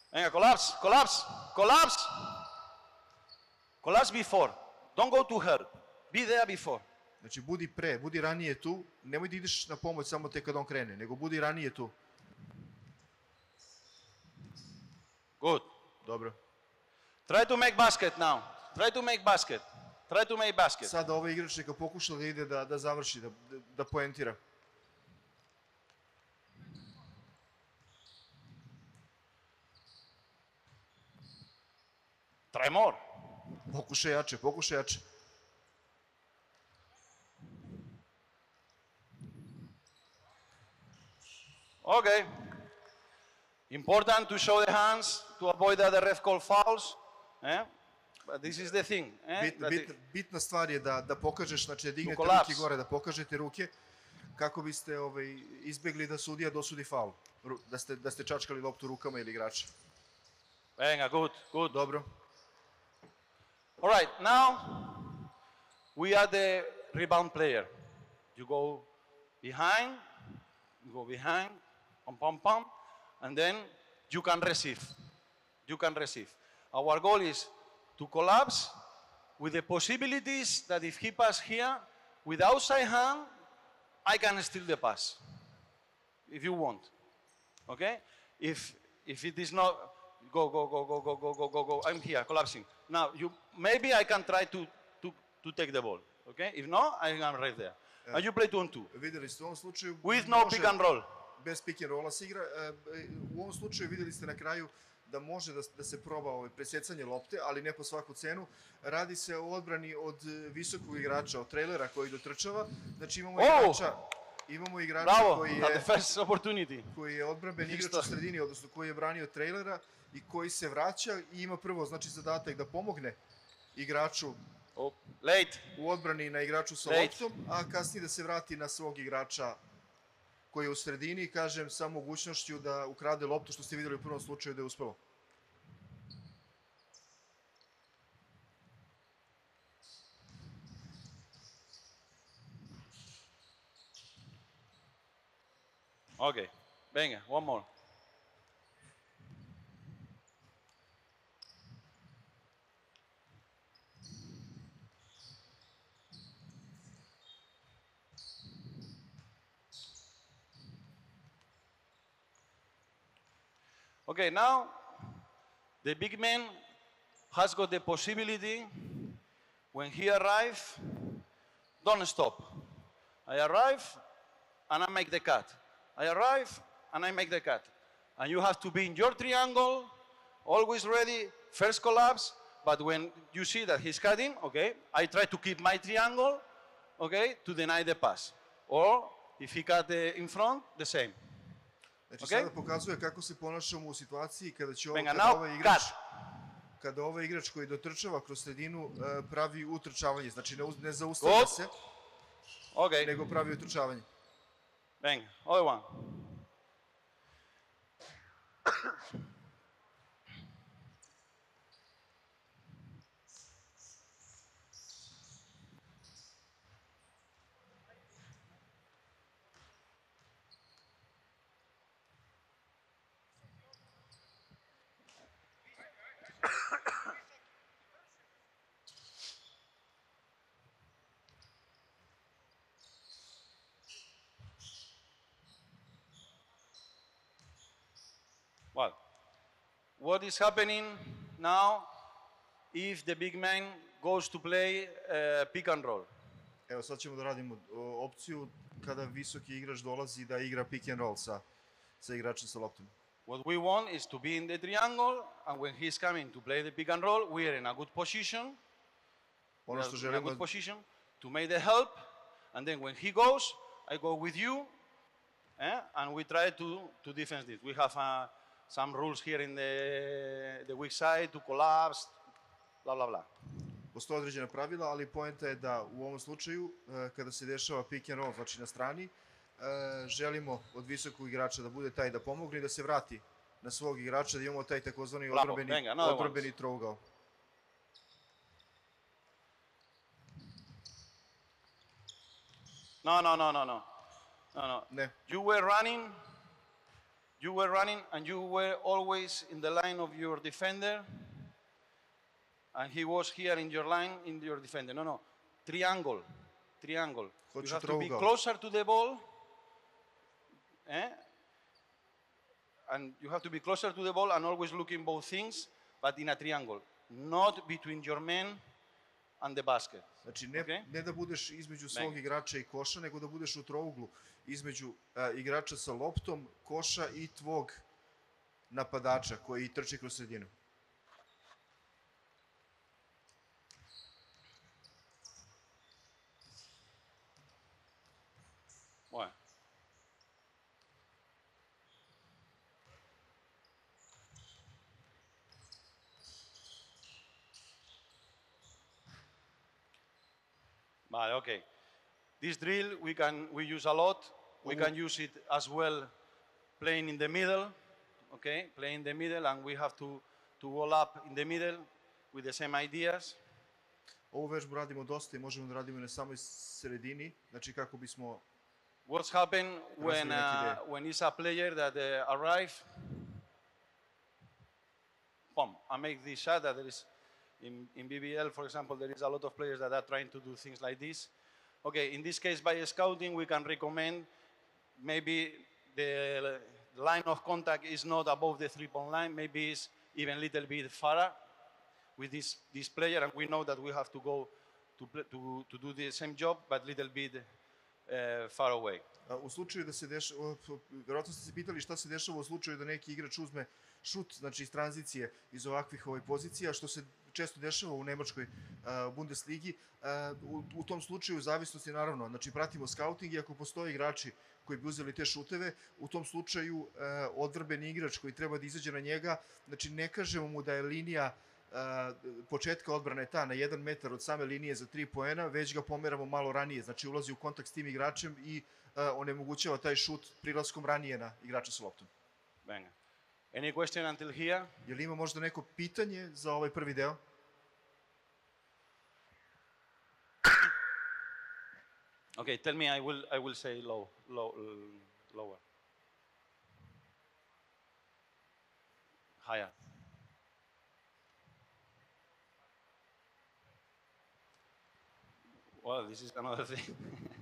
Venga, collapse, collapse, collapse. Collapse before. Don't go to help. Be there before. Znači, budi pre, budi ranije tu, nemoj da ideš na pomoć samo tek kad on krene, nego budi ranije tu. Good. Dobro. Try to make basket now. Try to make basket. Try to make basket. Sada ovaj igrač neka pokuša da ide da, da završi, da, da, da poentira. Try more. Pokušaj jače, pokušaj jače. Okay. Important to show the hands to avoid that the ref call fouls. Eh? But this is the thing. Eh? Bit, That bit, it- bitna stvar je da, da pokažeš, znači da dignete collapse. ruke gore, da pokažete ruke kako biste ovaj, izbjegli da sudija dosudi faul. Ru- Da ste, da ste čačkali loptu rukama ili igrača. Venga, good, good. Dobro. All right, now we are the rebound player. You go behind, you go behind, pum, pum, pum, and then you can receive. You can receive. Our goal is to collapse with the possibilities that if he pass here, with outside hand, I can steal the pass, if you want. Okay? If if it is not, go, go, go, go, go, go, go, go, go. I'm here, collapsing. Now, you maybe I can try to, to, to take the ball. Okay? If not, I am right there. And you play two on two. Vidjeli ste u ovom slučaju... With no može- pick and roll. Bez pick and rolla se igra. E, e, U ovom slučaju vidjeli ste na kraju da može da, da se proba ovaj presjecanje lopte, ali ne po svaku cenu. Radi se o odbrani od e, visokog igrača, od trailera koji dotrčava. Znači imamo Oh! igrača, imamo igrača Bravo, koji at the je, first opportunity. koji je odbranben igrač Isto. u sredini, odnosno koji je branio trailera i koji se vraća i ima prvo znači zadatak da pomogne igraču Oh, late. u odbrani na igraču sa Late. loptom, a kasnije da se vrati na svog igrača koji je u sredini, kažem, sa mogućnošću da ukrade loptu, što ste vidjeli u prvom slučaju da je uspelo. Okay. Venga, one more. Okay, now the big man has got the possibility when he arrive, don't stop. I arrive and I make the cut. I arrive and I make the cut. And you have to be in your triangle, always ready, first collapse, but when you see that he's cutting, okay, I try to keep my triangle, okay, to deny the pass. Or if he cut uh, in front, the same. Znači, Ok. sada pokazuje kako se ponašamo u situaciji kada će ovo, Venga, kada now, ovaj igrač, cut. kada ovaj igrač koji dotrčava kroz sredinu e, pravi utrčavanje, znači ne, uz- ne zaustavlja Good. se, Okay, nego pravi utrčavanje. venga, other one. Well, what is happening now if the big man goes to play uh, pick and roll? Evo, sad ćemo da radimo o, opciju kada visoki igrač dolazi da igra pick and roll sa, sa igračem sa loptom. What we want is to be in the triangle, and when he's coming to play the pick and roll, we are in a good position. We Ono are što in a želimo, good position to make the help, and then when he goes, I go with you, eh? And we try to, to defend this. We have uh, some rules here in the, the weak side to collapse, blah, blah, blah. postoje određena pravila, ali poenta je da u ovom slučaju, e, kada se dešava pick and roll, znači na strani, e, želimo od visokog igrača da bude taj da pomogne i da se vrati na svog igrača, da imamo taj takozvani Bravo, odbrambeni, venga, another one. odbrambeni trougao. No, no, no, no, no. No, no. Ne, You were running you were running and you were always in the line of your defender, and he was here in your line in your defender. No, no, triangle, triangle. You Hoću have to be trougao. closer to the ball, eh? And you have to be closer to the ball and always looking both things, but in a triangle, not between your men and the basket. Znači, ne, Okay? ne da budeš između svog Bang. igrača i koša, nego da budeš u trouglu između a, igrača sa loptom, koša i tvog napadača koji trči kroz sredinu. Bueno. Vale, okay. This drill we can we use a lot. We Mhm. can use it as well playing in the middle, okay? Playing in the middle, and we have to, to wall up in the middle with the same ideas. Ovu vežbu radimo dosta i možemo da radimo i na samoj sredini, znači kako bismo... What's happened when, Razvili neki uh, ideje. when it's a player that uh, arrive, boom, I make this shot that there is, in, in B B L, for example, there is a lot of players that are trying to do things like this. Okay, in this case, by scouting, we can recommend maybe the line of contact is not above the three-point line, maybe it's even a little bit farther with this, this player, and we know that we have to go to, pl- to, to do the same job, but little bit uh, far away. A, U slučaju da se dešava, vjerojatno ste se pitali šta se dešava u slučaju da neki igrač uzme šut, znači iz tranzicije iz ovakvih ovaj, pozicija, što se često dešava u nemačkoj uh, Bundesligi. Uh, u, u tom slučaju, u zavisnosti naravno, znači pratimo skauting i ako postoje igrači koji bi uzeli te šuteve, u tom slučaju uh, odvrbeni igrač koji treba da izađe na njega, znači ne kažemo mu da je linija uh, početka odbrane ta na jedan metar od same linije za tri poena, već ga pomeramo malo ranije, znači ulazi u kontakt s tim igračem i uh, onemogućava taj šut prilaskom ranije na igrača sa loptom. Venga. Any question until here? Je li ima možda neko pitanje za ovaj prvi deo? Okay, tell me. I will. I will say low, low, uh, lower, higher. Well, this is another thing.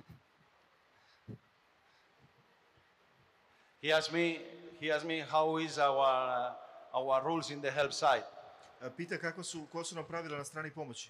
he asked me. He asked me how is our uh, our rules in the help side. Uh, Pita kako su, ko su nam pravila na strani pomoći.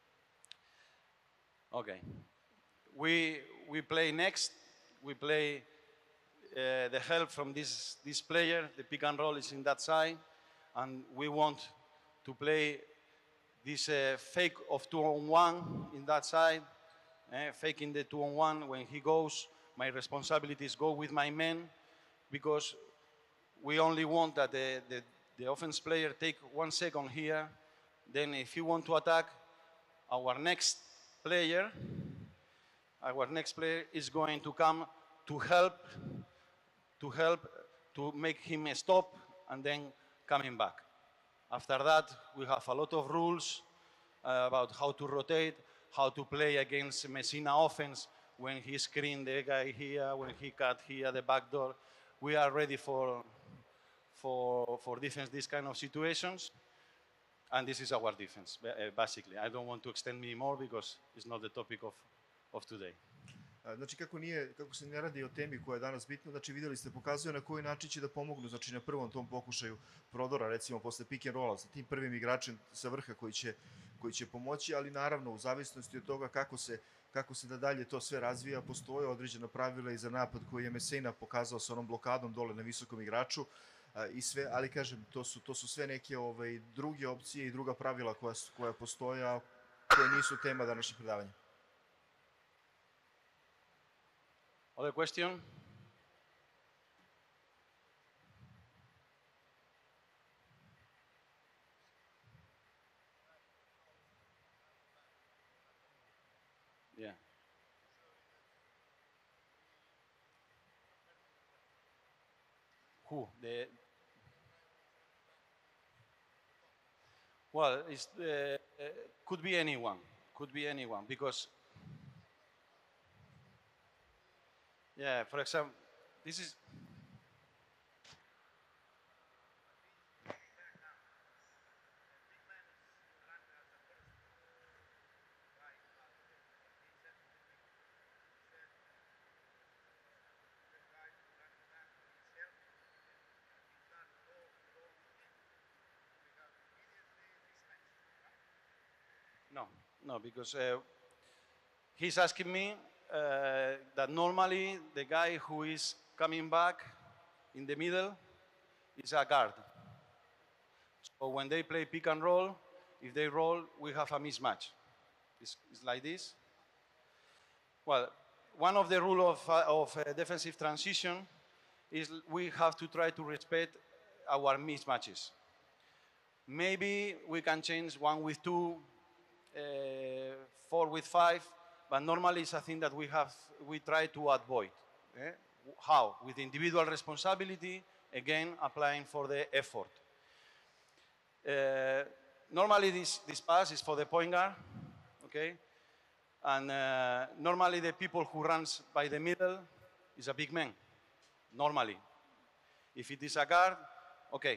Okay. We we play next. We play uh, the help from this this player. The pick and roll is in that side, and we want to play this uh, fake of two on one in that side, uh, faking the two on one. When he goes, my responsibilities go with my men, because we only want that the the, the offense player take one second here. Then, if he want to attack, our next player. Our next player is going to come to help, to help, to make him stop and then coming back. After that, we have a lot of rules uh, about how to rotate, how to play against Messina offense when he screen the guy here, when he cut here the back door. We are ready for, for, for defense these kind of situations. And this is our defense, ba- uh, basically. I don't want to extend me more because it's not the topic of, of today. A, Znači, kako, nije, kako se ne radi o temi koja je danas bitna, znači vidjeli ste, pokazuje na koji način će da pomognu, znači na prvom tom pokušaju prodora, recimo posle pick and rolla, sa tim prvim igračem sa vrha koji će, koji će pomoći, ali naravno u zavisnosti od toga kako se, kako se da dalje to sve razvija, postoje određena pravila i za napad koji je Messina pokazao sa onom blokadom dole na visokom igraču, a, i sve, ali kažem, to su, to su sve neke ovaj, druge opcije i druga pravila koja, su- koja postoje, a koje nisu tema današnjeg predavanja. Other question? Yeah. Who? The well, it's, uh, uh, could be anyone. Could be anyone because yeah, for example, this is No, because uh, he's asking me uh, that normally the guy who is coming back in the middle is a guard. So when they play pick and roll, if they roll, we have a mismatch. It's, it's like this. Well, one of the rules of, uh, of uh, defensive transition is we have to try to respect our mismatches. Maybe we can change one with two, uh, four with five, but normally it's a thing that we have, we try to avoid. Eh? How? With individual responsibility, again, applying for the effort. Uh, normally this, this pass is for the point guard, okay? And uh, normally the people who runs by the middle is a big man, normally. If it is a guard, okay,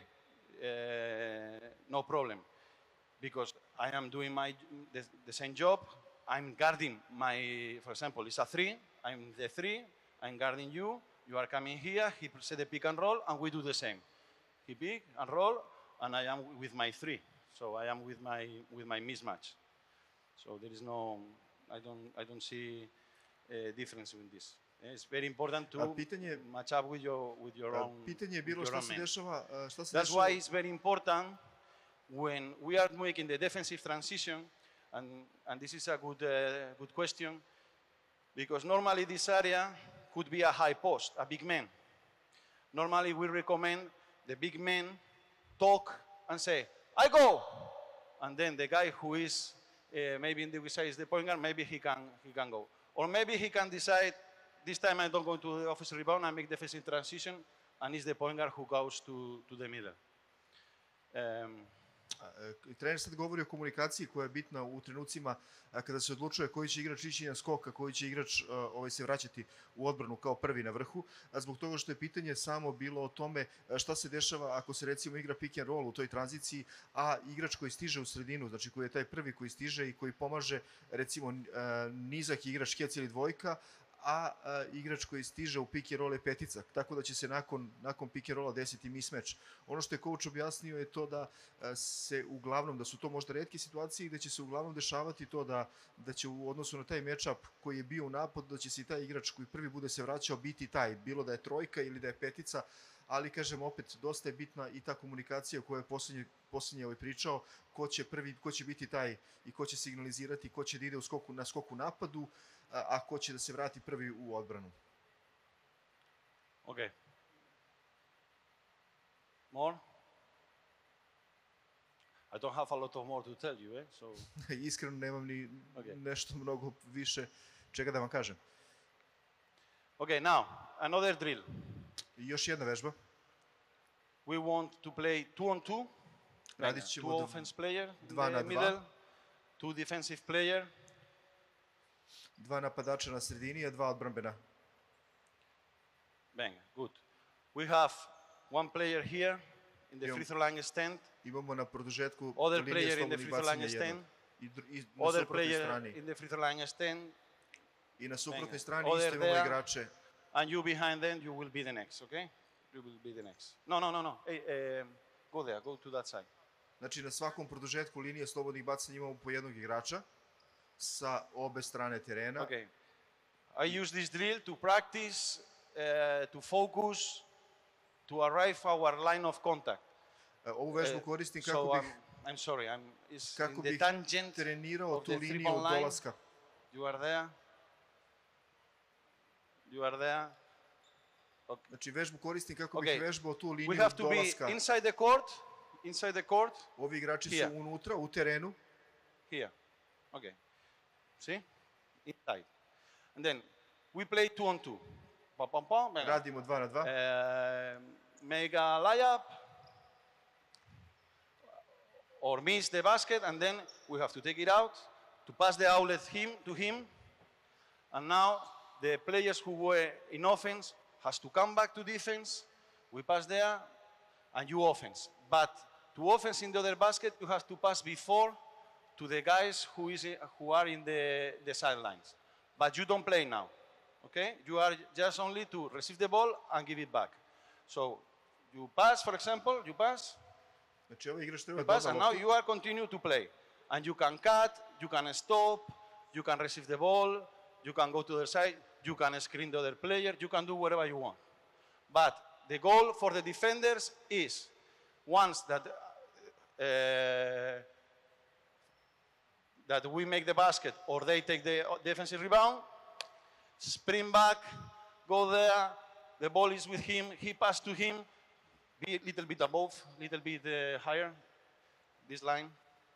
uh, no problem. Because I am doing my, the, the same job, I'm guarding my, for example, it's a three, I'm the three, I'm guarding you, you are coming here, he set the pick and roll, and we do the same. He pick and roll, and I am with my three. So I am with my, with my mismatch. So there is no, I don't, I don't see a difference in this. It's very important to A pitanje, match up with your, with your a, own. pitanje je bilo with šta your own se man. dešava, a, šta se That's dešava. why it's very important when we are making the defensive transition, and, and this is a good, uh, good question, because normally this area could be a high post, a big man. Normally we recommend the big man talk and say, I go! And then the guy who is, uh, maybe in the side is the point guard, maybe he can, he can go. Or maybe he can decide, this time I don't go to the offensive rebound, I make defensive transition, and it's the point guard who goes to, to the middle. Um, A, trener sad govori o komunikaciji koja je bitna u trenucima a, kada se odlučuje koji će igrač ići na skok, a koji će igrač a, ovaj, se vraćati u odbranu kao prvi na vrhu, a zbog toga što je pitanje samo bilo o tome a, šta se dešava ako se recimo igra pick and roll u toj tranziciji, a igrač koji stiže u sredinu, znači koji je taj prvi koji stiže i koji pomaže recimo a, nizak igrač kec ili dvojka, a, a igrač koji stiže u pick and roll je petica, tako da će se nakon, nakon pick and rolla desiti mismatch. Ono što je coach objasnio je to da a, se uglavnom, da su to možda retke situacije i da će se uglavnom dešavati to da, da će u odnosu na taj matchup koji je bio u napadu, da će se i taj igrač koji prvi bude se vraćao biti taj, bilo da je trojka ili da je petica, ali kažem opet, dosta je bitna i ta komunikacija o kojoj je posljednje, posljednje ovaj pričao, ko će, prvi, ko će biti taj i ko će signalizirati, ko će da ide u skoku, na skoku napadu, a, a ko će da se vrati prvi u odbranu. okay. More? I don't have a lot of more to tell you, eh? So. Iskreno nemam ni Okay. nešto mnogo više čega da vam kažem. Okay, now, another drill. I još jedna vežba. We want to play two on two. Radit Two ćemo da- offense player in dva na the dva. middle, two defensive player. Dva napadača na sredini, a dva odbrambena. Bang, good. We have one player here in the Imam- free throw line stand, Imamo na produžetku other linije player in the slobodnih free throw line bacanja stand, jednog. I, dr- i na other suprotnoj player strani. in the free throw line stand, I na suprotnoj Venga. strani Other isto imamo there. igrače. and you behind them, you will be the next, okay? You will be the next. No, no, no, no. Hey, um, go there, go to that side. Znači na svakom produžetku linije slobodnih bacanja imamo po jednog igrača sa obe strane terena. Okay. I use this drill to practice, uh, to focus, to arrive our line of contact. E, Ovu vežbu Uh, koristim so kako I'm, bih, I'm sorry, I'm it's kako in the bih tangent. trenirao of tu the liniju three-point line. dolaska. You are there. You are there. Znači vežbu koristim kako Okay. bih vežbao tu We liniju have to be dolaska. inside the court, inside the court, Ovi igrači su Here. unutra, u terenu. here. Okay. See? Inside. And then we play two on two. Pam, pam, pam. venga. Radimo dva na dva. Uh, make a layup or miss the basket, and then we have to take it out to pass the outlet him to him. And now the players who were in offense has to come back to defense. We pass there, and you offense. But to offense in the other basket, you have to pass before to the guys who is who are in the, the sidelines. But you don't play now. Okay? You are just only to receive the ball and give it back. So you pass, for example, you pass, Znači ovaj igrač treba you pass, doda and now loptu. you are continue to play. And you can cut, you can stop, you can receive the ball, you can go to the other side, you can screen the other player, you can do whatever you want. But the goal for the defenders is once that uh, that we make the basket or they take the defensive rebound, sprint back, go there, the ball is with him, he pass to him, be a little bit above, little bit uh, higher, this line.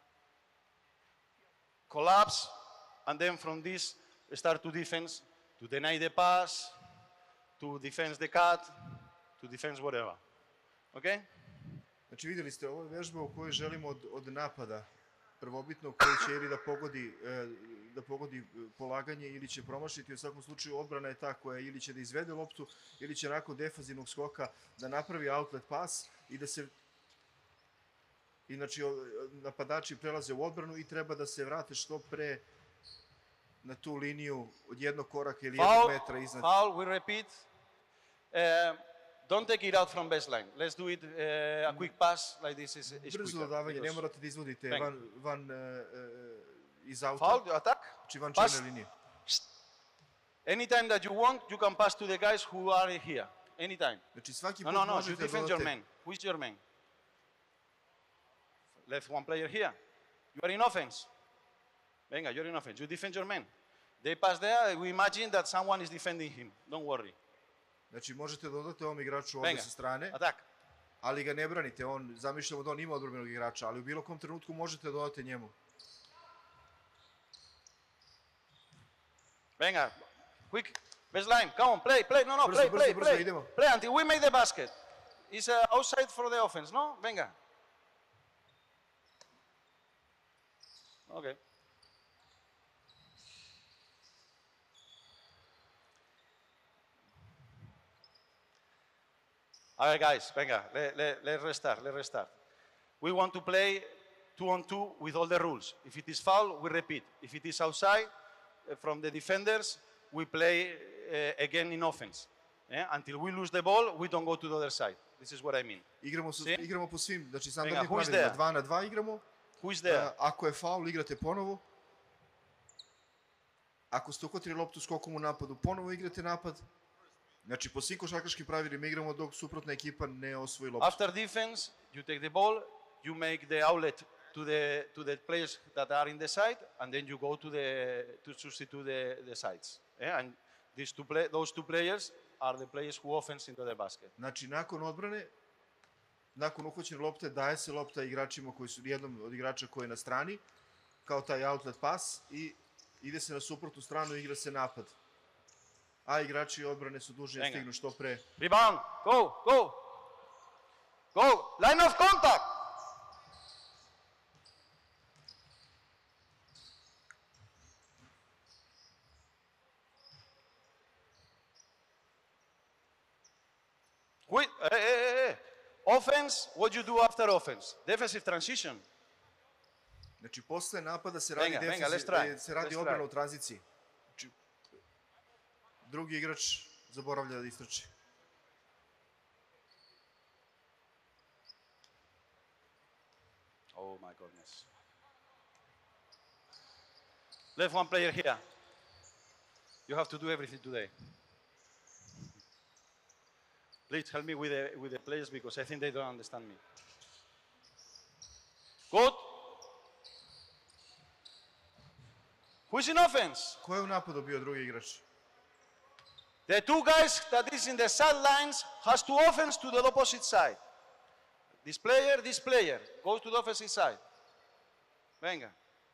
Collapse, and then from this, start to defense, to deny the pass, to defense the cut, to defense whatever. Okay? Znači vidjeli ste, ovo je vežba u kojoj želimo od, od napada prvobitno koji će ili da pogodi, e, da pogodi polaganje ili će promašiti. U svakom slučaju odbrana je ta koja ili će da izvede loptu ili će nakon defanzivnog skoka da napravi outlet pas i da se inače napadači prelaze u odbranu i treba da se vrate što pre na tu liniju od jednog koraka ili jednog metra iznad. Foul, we repeat. Uh, don't take it out from baseline. Let's do it uh, a quick pass like this is, is Brzo quicker. dodavanje, ne morate da izvodite Bang. van, van uh, uh, iz auta. Foul, attack. Znači van Pass. černe linije. Anytime that you want, you can pass to the guys who are here. Anytime. Znači svaki No, put no, no, you možete defend your dodate. man. Who is your man? Left one player here. You are in offense. Venga, you're in offense. You defend your man. They pass there, we imagine that someone is defending him. Don't worry. Znači možete dodati ovom igraču ovdje Venga, sa strane, attack. ali ga ne branite. On, zamišljamo da on ima odbrbenog igrača, ali u bilo kom trenutku možete dodati njemu. Venga, quick, baseline, come on, play, play, no, no, Brzo, play, brzo, play, brzo, play, idemo. play until we make the basket. It's uh, outside for the offense, no? Venga. Okay. All right, guys, venga, let, let, let's restart, let's restart. We want to play two on two with all the rules. If it is foul, we repeat. If it is outside, uh, from the defenders, we play uh, again in offense. Yeah? Until we lose the ball, we don't go to the other side. This is what I mean. Igramo, su, Si? igramo po svim, znači Venga, standardnim who is pravilima, there? dva na dva igramo. Who is there? Uh, ako je faul, igrate ponovo. Ako ste uhvatili loptu skokom u napadu, ponovo igrate napad. Znači, po svim košarkaškim pravilima igramo dok suprotna ekipa ne osvoji loptu. After defense, you take the ball, you make the outlet to the to the players that are in the side, and then you go to the to substitute the, the sides. Yeah? And these two play, those two players are the players who offense into the basket. Znači, nakon odbrane, nakon uhvaćene lopte, daje se lopta igračima koji su jednom od igrača koji je na strani, kao taj outlet pas, i ide se na suprotnu stranu i igra se napad. A igrači odbrane su dužni da Venga. stignu što pre. Rebound, go, go, go, line of contact. Wait, hey, hey, hey, hey. Offense, what you do after offense? Defensive transition. Znači, posle napada se radi, Venga, defensiv, venga, let's try. e, se radi Let's odbrana try. u tranziciji. Znači, drugi igrač zaboravlja da istrači. Oh my goodness. Left one player here. You have to do everything today. Please help me with the, with the players because I think they don't understand me. Good. Who is in offense? Ko je u napadu bio drugi igrač? The two guys that is in the sidelines has to offense to the opposite side. This player, this player goes to the opposite side. Venga.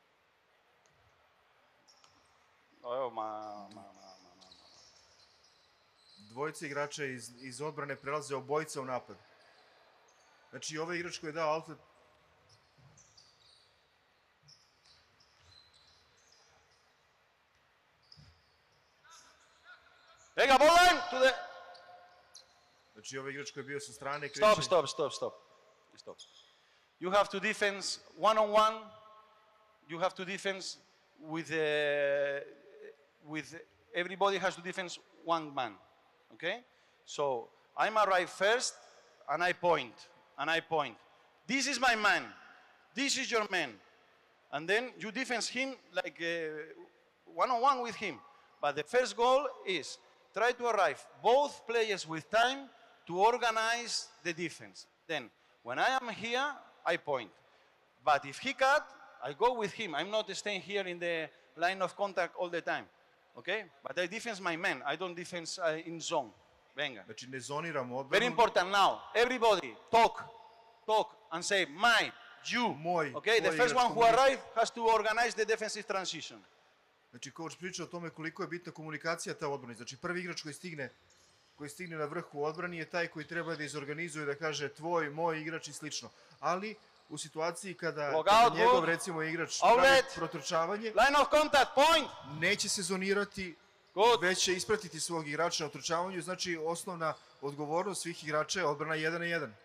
Oh, ma, ma, ma, ma, ma. Dvojica igrača iz, iz odbrane prelaze obojica u napad. Znači, ovaj igrač koji je dao outlet, Venga, ball line to the... znači ovaj igrač koji je bio sa strane, kreće. Stop, stop, stop, stop. Stop. You have to defense one on one. You have to defense with uh, with everybody has to defense one man. Okay? So I'm arrive first and I point and I point. This is my man. This is your man. and then you defense him like uh, one-on-one with him. But the first goal is try to arrive both players with time to organize the defense. Then, when I am here, I point. But if he cut, I go with him. I'm not staying here in the line of contact all the time. Okay? But I defense my men. I don't defense uh, in zone. Venga. Znači ne zoniramo odbranu. Very important now. Everybody talk, talk and say my, you. Moj, okay? The tvoj first igrač, one who komunik- arrive has to organize the defensive transition. Znači coach priča o tome koliko je bitna komunikacija ta u odbrani. Znači prvi igrač koji stigne koji stigne na vrh u odbrani je taj koji treba da izorganizuje, da kaže tvoj, moj igrač i slično. Ali u situaciji kada, Log kada out, njegov good. recimo igrač Outlet. pravi protrčavanje, Line of contact, point. neće se zonirati, Good. već će ispratiti svog igrača na otrčavanju. Znači osnovna odgovornost svih igrača je odbrana jedan na jedan.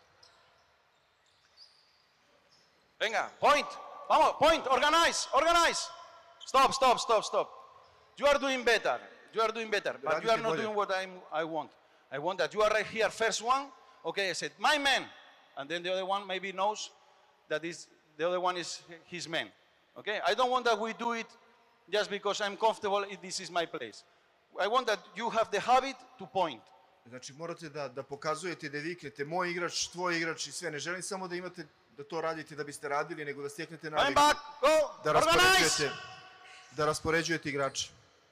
Venga, point. Vamos, point. Organize, organize. Stop, stop, stop, stop. You are doing better. You are doing better, but you are not doing what I'm, I want. I want that you are right here, first one. Okay, I said, my man. And then the other one maybe knows that is, the other one is his man. Okay, I don't want that we do it just because I'm comfortable, if this is my place. I want that you have the habit to point. Znači morate da, da pokazujete, da viknete moj igrač, tvoj igrač i sve. Ne želim samo da imate, da to radite da biste radili, nego da steknete I'm naviku. back, go, Da organize. raspoređujete, da raspoređujete igrače.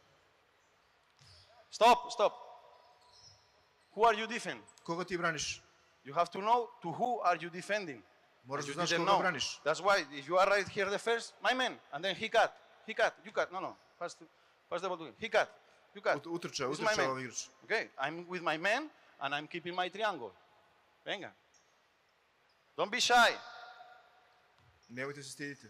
Stop, stop. Who are you defending? Koga ti braniš? You have to know to who are you defending. Moraš da You znaš didn't koga know. braniš. That's why if you are right here the first, my man, and then he cut, he cut, you cut. No, no, pass, to, pass the ball to him. He cut, you cut. Ut- Utrčao, It's my utrčao man. ovaj igrač. Okay, I'm with my man and I'm keeping my triangle. Venga. Don't be shy. Nemojte se stidite.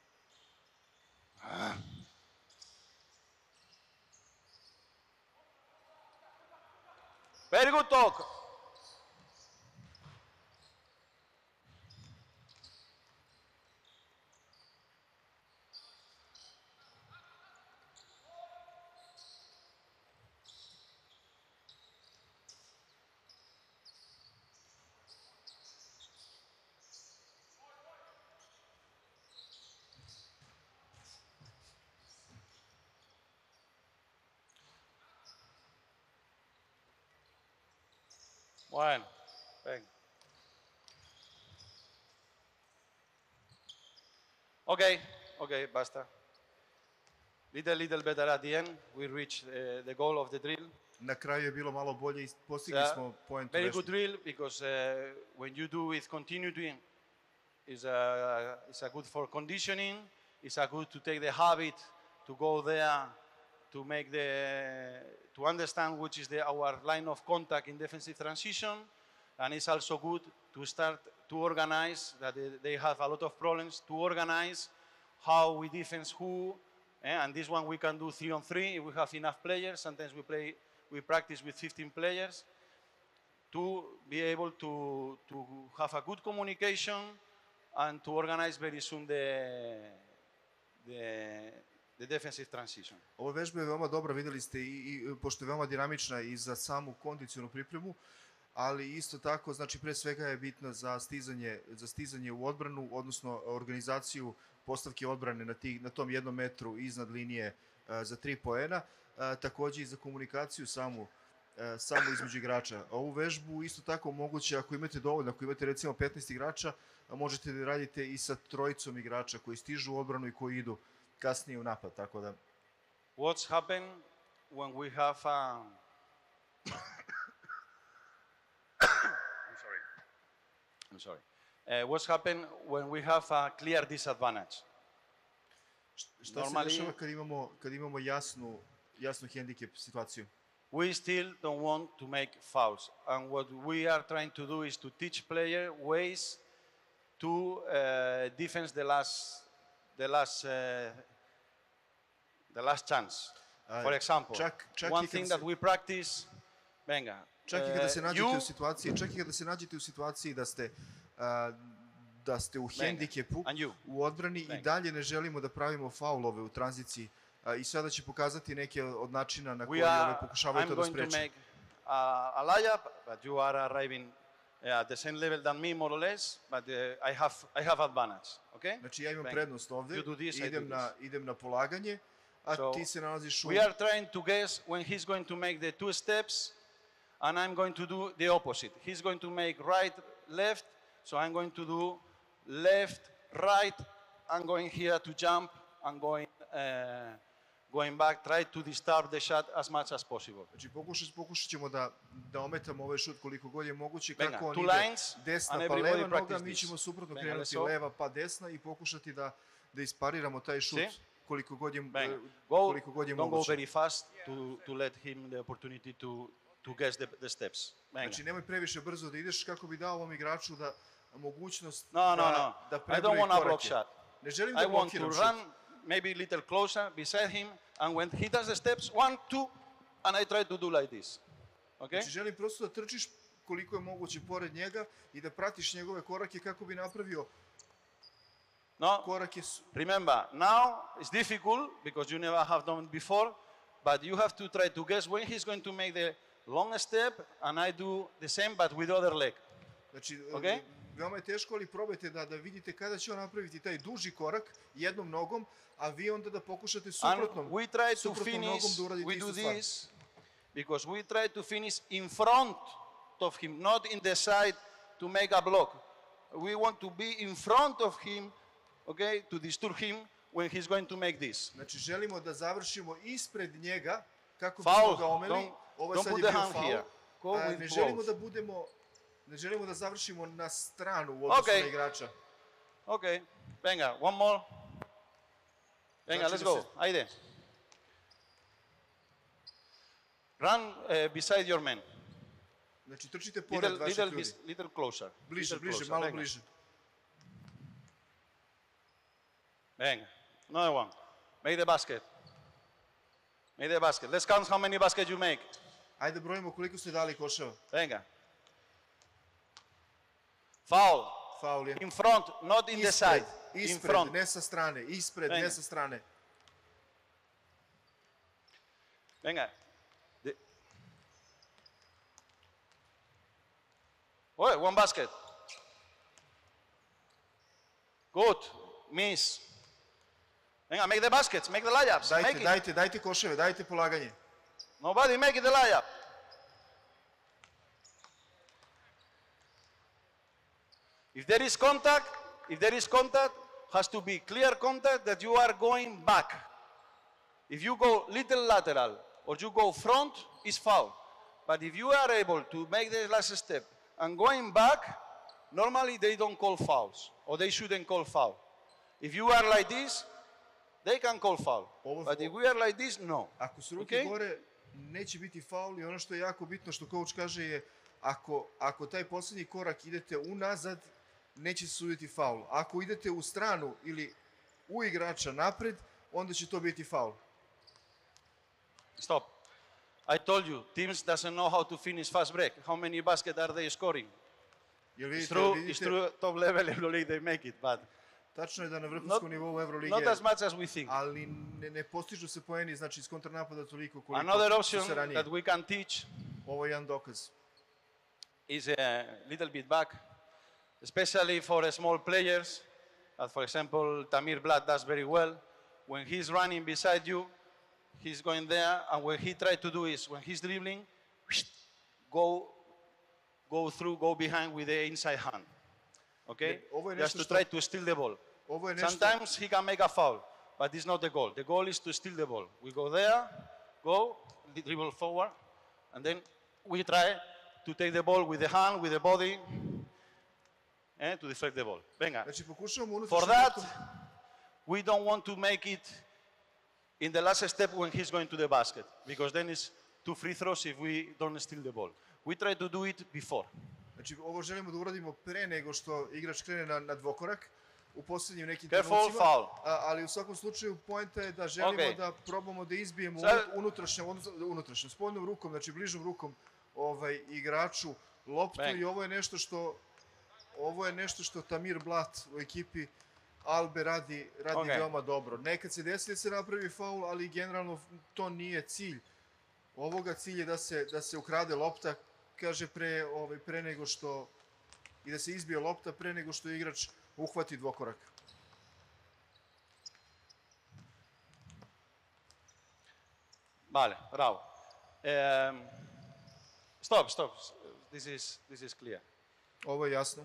Very good talk. Bueno, venga. Okay, okay, basta. Little, little better at the end. We reached uh, the goal of the drill. Na kraju je bilo malo bolje i postigli Yeah. smo poentu Very vežbe. good drill because uh, when you do with continuity, is a, it's a good for conditioning. It's a good to take the habit to go there, to make the to understand which is the our line of contact in defensive transition, and it's also good to start to organize that they, they have a lot of problems to organize how we defense who, eh, and this one we can do three on three if we have enough players. Sometimes we play we practice with fifteen players to be able to to have a good communication and to organize very soon the the the defensive transition. Ova vežba je veoma dobra, videli ste, i, i pošto je veoma dinamična i za samu kondicionu pripremu, ali isto tako, znači pre svega je bitna za stizanje, za stizanje u odbranu, odnosno organizaciju postavke odbrane na, tih, na tom jednom metru iznad linije a, za tri poena, a, takođe i za komunikaciju samu, a, samu između igrača. Ovu vežbu isto tako moguće, ako imate dovoljno, ako imate recimo petnaest igrača, a možete da radite i sa trojicom igrača koji stižu u odbranu i koji idu kasnije u napad, tako da... What's happened when we have a I'm sorry. I'm sorry. Uh, what's happened when we have a clear disadvantage? Šta Normally- se dešava kad imamo, kad imamo jasnu, jasnu hendikep situaciju? We still don't want to make fouls. And what we are trying to do is to teach player ways to uh, defense the last, the last, uh, the last chance. A, For example, čak- čak one i kad thing se- that we practice, venga, Čak i kada se uh, nađete you, u situaciji, čak i kada se nađete u situaciji da ste a, da ste u hendikepu and you. u odbrani i Venga. dalje ne želimo da pravimo faulove u tranziciji. A, I sada će pokazati neke od načina na koji we ove are, pokušavaju I'm to da going to spreče. make a, a layup, but you are arriving yeah, at the same level than me, more or less, but uh, I have I have advantage. Okay? Znači ja imam Thank you. prednost ovde, You do this, I idem do na, idem na polaganje, a So, ti se nalaziš u... We are trying to guess when he's going to make the two steps, and I'm going to do the opposite. He's going to make right, left, so I'm going to do left, right. I'm going here to jump. I'm going uh, going back. Try to disturb the shot as much as possible. Znači pokušat, pokušat ćemo da, da ometamo ovaj šut koliko god je moguće, Venga, kako on two ide lines, desna and pa everybody leva noga, practice mi this. ćemo suprotno Venga, krenuti let's go. leva pa desna i pokušati da, da ispariramo taj šut See? koliko god je, Venga, e, go. koliko god je Don't go moguće. very fast to to let him the opportunity to to guess the, the steps. Venga. Znači nemoj previše brzo da ideš kako bi dao ovom igraču da mogućnost No, da, no, no. da I don't prebroji want a block korake. shot. Ne želim I da want to blokiram šut. run maybe a little closer beside him, and when he does the steps, one, two, and I try to do like this. Okay? Znači želim prosto da trčiš koliko je moguće pored njega i da pratiš njegove korake kako bi napravio No, korake s- remember, now it's difficult because you never have done it before, but you have to try to guess when he's going to make the long step, and I do the same but with the other leg. Znači, Ok. veoma je teško, ali probajte da, da vidite kada će on napraviti taj duži korak jednom nogom, a vi onda da pokušate And suprotnom, we try to suprotnom finish, nogom da uradite we do istu stvar. this because we try to finish in front of him, not in the side to make a block. We want to be in front of him, okay, to disturb him when he's going to make this. Znači, želimo da završimo ispred njega kako Foul. bismo ga omeli. Don't- Ovo don't sad put je the bio hand faul. here. Go A, with ne želimo both. da budemo, ne želimo da završimo na stranu u odnosu Ok. na igrača. Okay, venga, one more. Venga, Znači let's da go. se- Aide. Run uh, beside your man. Znači, trčite pored Little, vaših little, ljudi. bis- little closer. Bliže, Little bliže, closer. malo Venga. bliže. Venga, another one. Make the basket. Make the basket. Let's count how many baskets you make. Ajde brojimo koliko ste dali koševa. Venga. Foul. Faul je. In front, not in the Ispred, side. In ispred, front. ne sa strane. Ispred, Venga. ne sa strane. Venga. The- Oh, one basket. Good. Miss. Venga, make the baskets, make the layups. Dajte, make it. dajte, dajte koševe, dajte polaganje. Nobody make it the layup. If there is contact, if there is contact, has to be clear contact that you are going back. If you go little lateral or you go front, it's foul. But if you are able to make the last step and going back, normally they don't call fouls or they shouldn't call foul. If you are like this, they can call foul. Ovo- But if we are like this, no. Ako su ruke Okay? gore, neće biti faul i ono što je jako bitno što coach kaže je ako, ako taj posljednji korak idete unazad, neće se suditi faul. Ako idete u stranu ili u igrača napred, onda će to biti faul. Stop. I told you, teams doesn't know how to finish fast break. How many baskets are they scoring? Jer It's vidite, true, it's vidite true, top level Euroleague they make it, but tačno je da na not, vrhunskom nivou Evrolige, not as much as we think. ali ne, ne postižu se poeni, znači iz kontranapada toliko koliko Another su option se ranije. that we can teach Ovo je jedan dokaz. is a little bit back, especially for uh, small players. As for example, Tamir Blatt does very well. When he's running beside you, he's going there, and what he tries to do is when he's dribbling, go, go through, go behind with the inside hand. Okay? Ovo je Just nešto to što- try to steal the ball. Ovo je nešto... Sometimes he can make a foul, but it's not the goal. The goal is to steal the ball. We go there, go, dribble forward, and then we try to take the ball with the hand, with the body, eh, to deflect the ball. Venga. Znači pokušavamo For unutrašnjim that, loptom- we don't want to make it in the last step when he's going to the basket, because then it's two free throws if we don't steal the ball. We try to do it before. Znači, ovo želimo da uradimo pre nego što igrač krene na, na dvokorak, u posljednjim nekim Careful, trenucima, foul. a, ali u svakom slučaju poenta je da želimo Ok. da probamo da izbijemo Sad- unut- unutrašnjom, odnosno unutrašnjom, spoljnom rukom, znači bližom rukom ovaj, igraču loptu Bang. i ovo je nešto što ovo je nešto što Tamir Blatt u ekipi Albe radi, radi Ok. veoma dobro. Nekad se desi da se napravi faul, ali generalno to nije cilj. Ovoga cilj je da se, da se ukrade lopta, kaže pre, ovaj, pre nego što i da se izbije lopta pre nego što igrač uhvati dvokorak. Vale, bravo. Um, stop, stop. This is, this is clear. Ovo je jasno.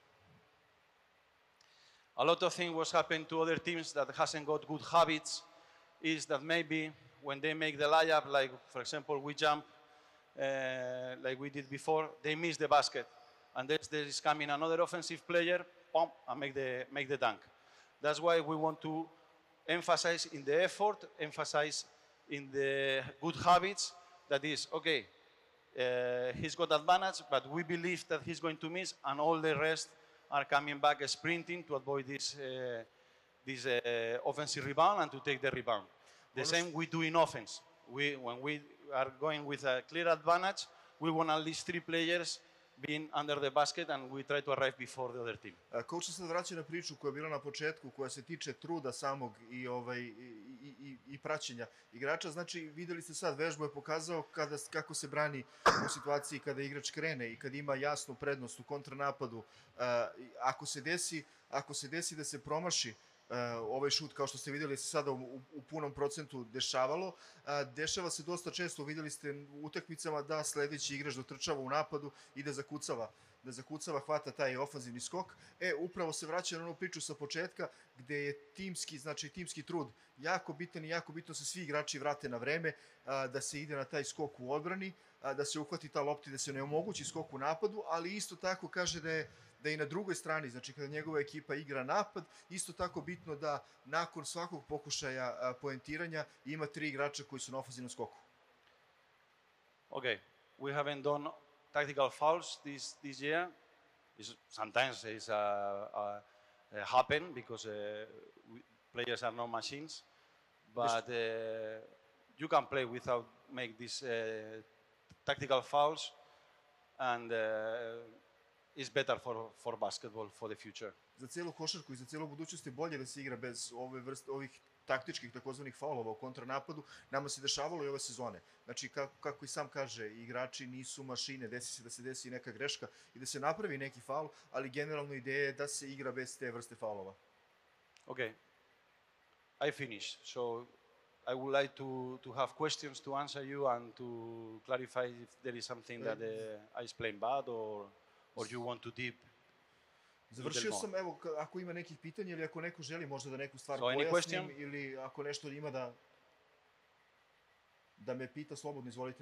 A lot of things was happening to other teams that hasn't got good habits is that maybe when they make the layup, like for example we jump, uh, like we did before, they miss the basket. And then there is coming another offensive player, pump, and make the, make the dunk. That's why we want to emphasize in the effort, emphasize in the good habits, that is, okay, uh, he's got advantage, but we believe that he's going to miss, and all the rest are coming back sprinting to avoid this, uh, this uh, offensive rebound and to take the rebound. The same we do in offense. We, when we are going with a clear advantage, we want at least three players being under the basket and we try to arrive before the other team. Coach se sad vraća na priču koja je bila na početku, koja se tiče truda samog i, ovaj, i, i, i praćenja igrača. Znači, videli ste sad, vežbu je pokazao kada, kako se brani u situaciji kada igrač krene i kada ima jasnu prednost u kontranapadu. Ako se desi, ako se desi da se promaši Uh, ovaj šut, kao što ste vidjeli, se sada u, u punom procentu dešavalo. Uh, dešava se dosta često, vidjeli ste u utakmicama da sledeći igrač dotrčava u napadu i da zakucava, da zakucava, hvata taj ofanzivni skok. E, upravo se vraća na onu priču sa početka, gde je timski, znači timski trud jako bitan i jako bitno se svi igrači vrate na vreme, uh, da se ide na taj skok u odbrani, uh, da se uhvati ta lopta, da se ne omogući skok u napadu, ali isto tako kaže da je da i na drugoj strani, znači kada njegova ekipa igra napad, isto tako bitno da nakon svakog pokušaja poentiranja ima tri igrača koji su na ofanzivnom skoku. Okay, we haven't done tactical fouls this, this year. It's, sometimes it's uh, uh, uh, happen because uh, we, players are not machines, but uh, you can play without make these uh, tactical fouls, and uh, is better for, for basketball for the future. Za cijelu košarku i za cijelu budućnost je bolje da se igra bez ove vrste, ovih taktičkih takozvanih faulova u kontranapadu. Nama se dešavalo i ove sezone. Znači, kako, kako i sam kaže, igrači nisu mašine, desi se da se desi neka greška i da se napravi neki faul, ali generalno ideja je da se igra bez te vrste faulova. Okay, I finished. So I would like to, to have questions to answer you and to clarify if there is something that uh, I explained bad or or you want to deep. Završio sam, evo, ako ima nekih pitanja ili ako neko želi možda da neku stvar so pojasnim ili ako nešto ima da da me pita, slobodno izvolite.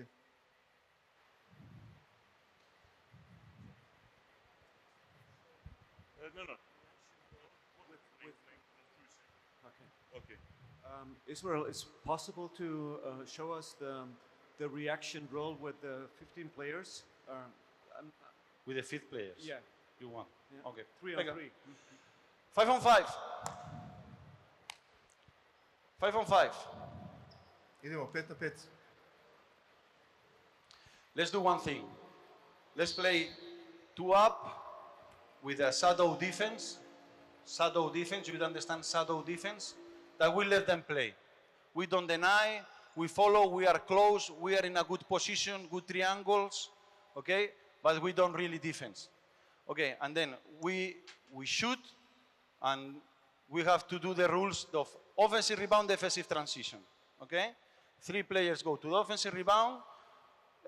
Uh, no, no. Okay. Okay. Um, Israel, is possible to uh, show us the, the reaction drill with the fifteen players? Um, um, With the fifth players? Yeah. You want? Yeah. Okay. Three on three. Five on five. Five on five. Idemo, pet na pet. Let's do one thing. Let's play two up with a shadow defense. Shadow defense, you understand shadow defense? That we let them play. We don't deny, we follow, we are close, we are in a good position, good triangles, okay? But we don't really defense. Okay, and then we, we shoot, and we have to do the rules of offensive rebound, defensive transition, okay? Three players go to the offensive rebound. Uh,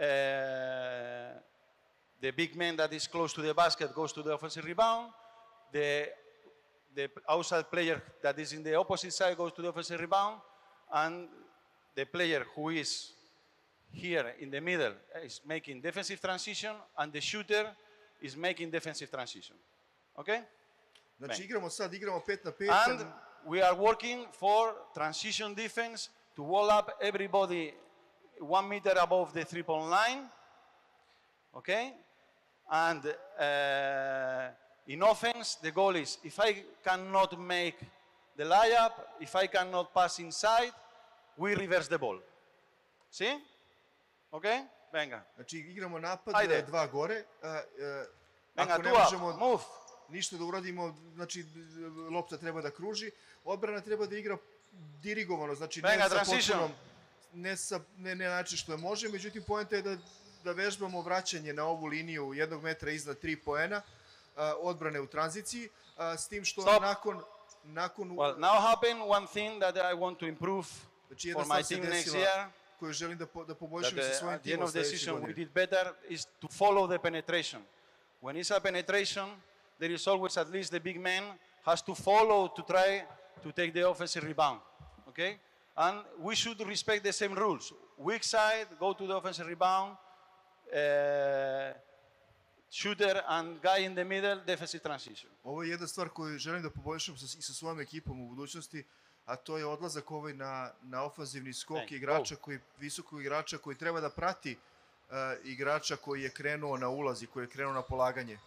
the big man that is close to the basket goes to the offensive rebound. The, the outside player that is in the opposite side goes to the offensive rebound. And the player who is here in the middle is making defensive transition, and the shooter is making defensive transition. Okay? Znači, igramo sad, igramo pet na pet. And we are working for transition defense to wall up everybody one meter above the three-point line. Okay? And uh, in offense, the goal is if I cannot make the layup, if I cannot pass inside, we reverse the ball. See? Okay? Venga. Znači, igramo napad, Ajde. dva gore. Uh, uh, Venga, ako ne tu up, možemo move. ništa da uradimo, znači, lopta treba da kruži. Odbrana treba da igra dirigovano, znači Venga, ne sa transition. potpunom, ne, sa, ne, ne način što je može, međutim, poenta je da, da vežbamo vraćanje na ovu liniju jednog metra iznad tri poena. odbrane u tranziciji, a, s tim što Stop. nakon nakon Well, now happen one thing that I want to improve znači jedna for stvar my se team next desila year. koju želim da po, da That poboljšam sa uh, svojim at the end timom of the sledeće season we godine. did better is to follow the penetration. When it's a penetration, there is always at least the big man has to follow to try to take the offensive rebound. Okay? And we should respect the same rules. Weak side, go to the offensive rebound. Uh, shooter and guy in the middle, defensive transition. Ovo je jedna stvar koju želim da poboljšam sa, i sa svojom ekipom u budućnosti, a to je odlazak ovaj na, na ofanzivni skok Thank you. igrača, koji, visokog igrača koji treba da prati uh, igrača koji je krenuo na ulaz i koji je krenuo na polaganje.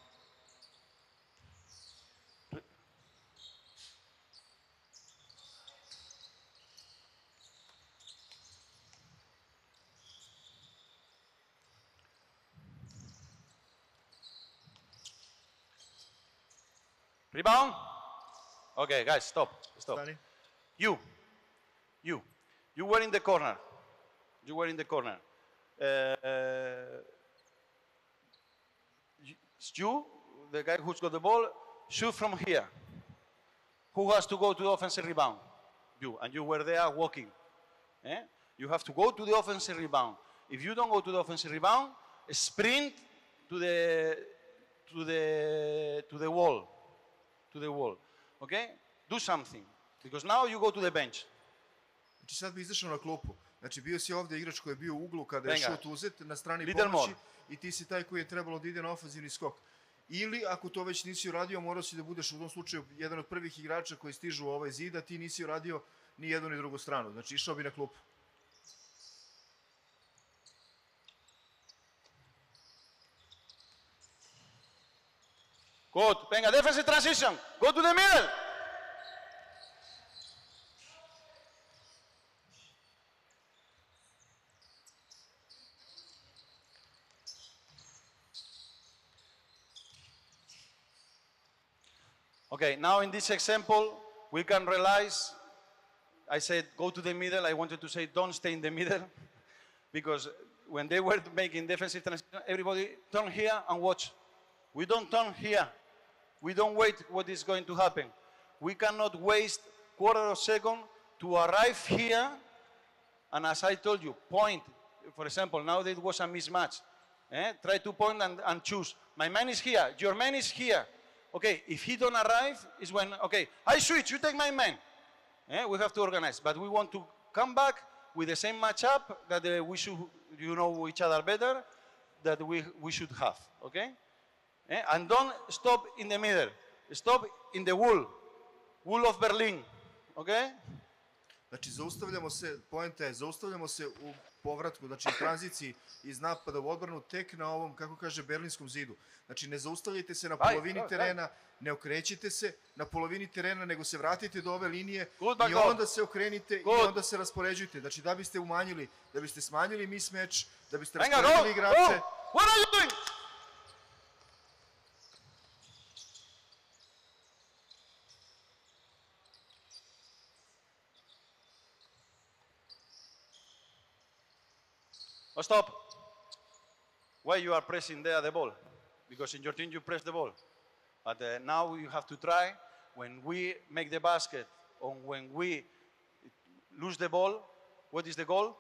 Rebound. Okay, guys, stop. Stop. Stani. You, you, you were in the corner. You were in the corner. Uh, you, you, the guy who's got the ball, shoot from here. Who has to go to the offensive rebound? You, and you were there walking. Eh? You have to go to the offensive rebound. If you don't go to the offensive rebound, sprint to the to the to the wall, to the wall. Okay? Do something. Because now you go to the bench. Znači sad bi izašao na klupu. Znači bio si ovdje igrač koji je bio u uglu kada je Venga. šut uzet na strani Little pomoći more. i ti si taj koji je trebalo da ide na ofanzivni skok. Ili ako to već nisi uradio, morao si da budeš u tom slučaju jedan od prvih igrača koji stižu u ovaj zid, a ti nisi uradio ni jednu ni drugu stranu. Znači išao bi na klupu. Good. Venga, defensive transition. Go to the middle. Okay, now in this example, we can realize, I said go to the middle, I wanted to say don't stay in the middle, because when they were making defensive transition, everybody turn here and watch. We don't turn here. We don't wait what is going to happen. We cannot waste quarter of a second to arrive here, and as I told you, point. For example, now it was a mismatch. Eh? Try to point and, and choose. My man is here, your man is here. Okay, if he don't arrive, is when, okay, I switch, you take my man. Eh? We have to organize, but we want to come back with the same matchup that uh, we should, you know each other better, that we, we should have, okay? Eh? And don't stop in the middle. Stop in the wool, wool of Berlin, okay? Znači zaustavljamo se, poenta je, zaustavljamo se u povratku, znači u tranziciji iz napada u odbranu tek na ovom, kako kaže, berlinskom zidu. Znači ne zaustavljajte se na Aj, polovini aj, aj. terena, ne okrećite se na polovini terena, nego se vratite do ove linije Good, but i go. onda se okrenite Good. i onda se raspoređujte. Znači da biste umanjili, da biste smanjili mismatch, da biste Venga, go, rasporedili igrače. go. What are you doing? Oh, stop. Why you are pressing there the ball? Because in your team you press the ball. But uh, now you have to try, when we make the basket or when we lose the ball, what is the goal?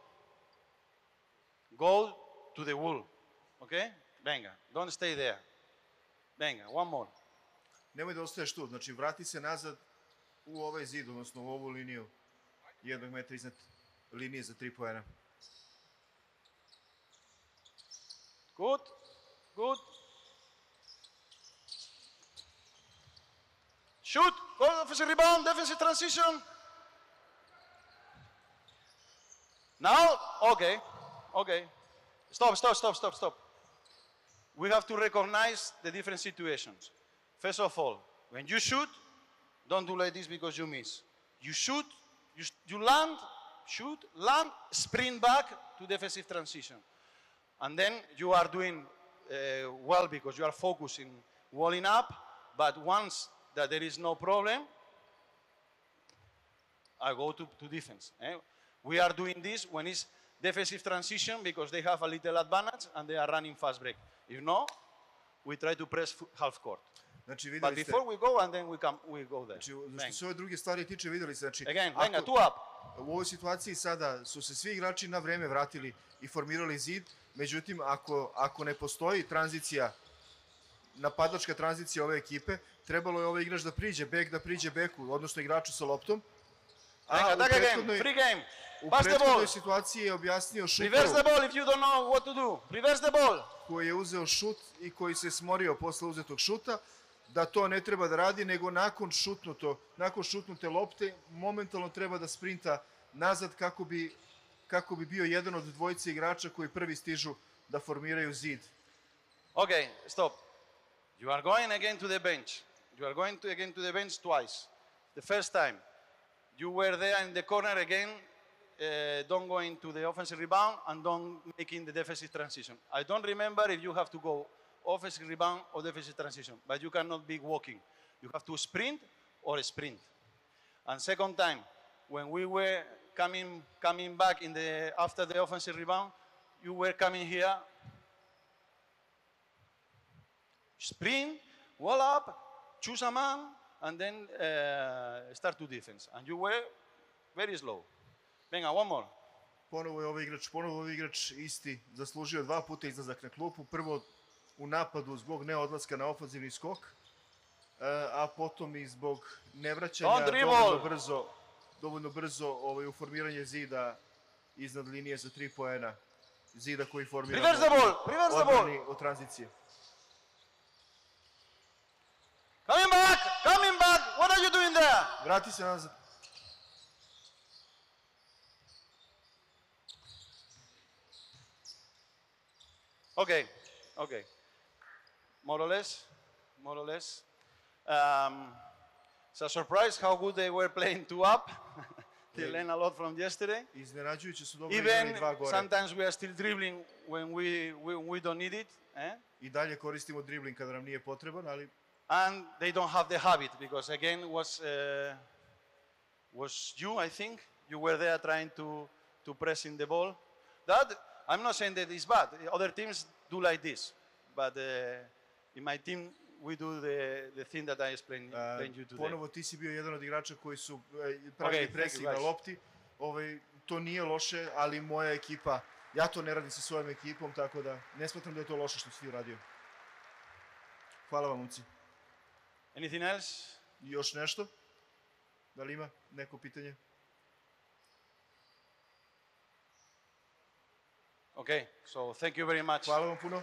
Go to the wall. Okay? Venga, don't stay there. Venga, one more. Nemoj da ostaješ tu, znači vrati se nazad u ovaj zid, odnosno u ovu liniju jednog metra iznad linije za tri poena. Good, good. Shoot, go offensive rebound, defensive transition. Now, okay, okay. Stop, stop, stop, stop, stop. We have to recognize the different situations. First of all, when you shoot, don't do like this because you miss. You shoot, you, you land, shoot, land, sprint back to defensive transition. And then you are doing uh, well because you are focusing, walling up, but once that there is no problem, I go to, to defense. Eh? We are doing this when it's defensive transition because they have a little advantage and they are running fast break. If no, we try to press half court. Znači, But videli ste, before we go and then we come, we go there. znači, što Bang. se ove druge stvari tiče, videli ste, znači, Again, ako- venga, two up. u ovoj situaciji sada su se svi igrači na vreme vratili i formirali zid, međutim, ako, ako ne postoji tranzicija, napadačka tranzicija ove ekipe, trebalo je ovaj igrač da priđe, bek da priđe beku, odnosno igraču sa loptom. Venga, A u attack again, prethodnoj, free game. u Pass the ball. prethodnoj situaciji je objasnio Reverse šuteru the ball if you don't know what to do. Reverse the ball. koji je uzeo šut i koji se smorio posle uzetog šuta, da to ne treba da radi, nego nakon šutnuto, nakon šutnute lopte, momentalno treba da sprinta nazad kako bi, kako bi bio jedan od dvojice igrača koji prvi stižu da formiraju zid. Okay, stop. You are going again to the bench. You are going to, again to the bench twice. The first time, you were there in the corner again, uh, don't go into the offensive rebound and don't make in the defensive transition. I don't remember if you have to go offensive rebound or defensive transition, but you cannot be walking. You have to sprint or sprint. And second time, when we were coming, coming back in the, after the offensive rebound, you were coming here, sprint, wall up, choose a man, and then uh, start to defense. And you were very slow. Venga, one more. Ponovo je ovaj igrač, ponovo ovaj igrač isti zaslužio dva puta izlazak na klupu, prvo u napadu zbog neodlaska na ofanzivni skok, e, a potom i zbog nevraćanja Don't dribble. dovoljno brzo, dovoljno brzo ovaj, u formiranje zida iznad linije za tri poena, zida koji formira Reverse the ball, reverse the ball. odbrani od tranzicije. Coming back, coming back. What are you doing there? Vrati se nazad. Okay, okay. More or less, more or less. Um, it's a surprise how good they were playing two up. They Yeah. learned a lot from yesterday. Iznenađujuće su dobro igrali Even dva gore. sometimes we are still dribbling when we, we, we don't need it. Eh? I dalje koristimo dribling kada nam nije potreban, ali And they don't have the habit because again was uh, was you, I think. You were there trying to, to press in the ball. That, I'm not saying that it's bad. Other teams do like this. But uh, in my team, we do the, the thing that I explained, Uh, explained you today. ponovo ti si bio jedan od igrača koji su e, pravili Okay, presing thank you, na guys. lopti. Ovaj, to nije loše, ali moja ekipa, ja to ne radim sa svojom ekipom, tako da ne smatram da je to loše što si ti uradio. Hvala vam, momci. Anything else? I još nešto? Da li ima neko pitanje? Okay, so thank you very much. Hvala vam puno.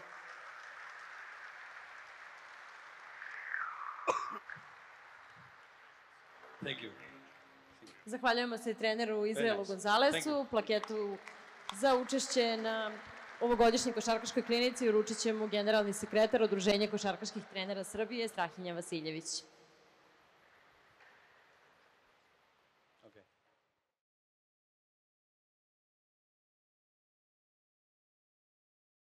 Thank you. Zahvaljujemo se treneru Izraelu nice. Gonzalesu, Thank you. plaketu za učešće na ovogodišnjoj košarkaškoj klinici uručit će mu generalni sekretar Udruženja košarkaških trenera Srbije Strahinja Vasiljević.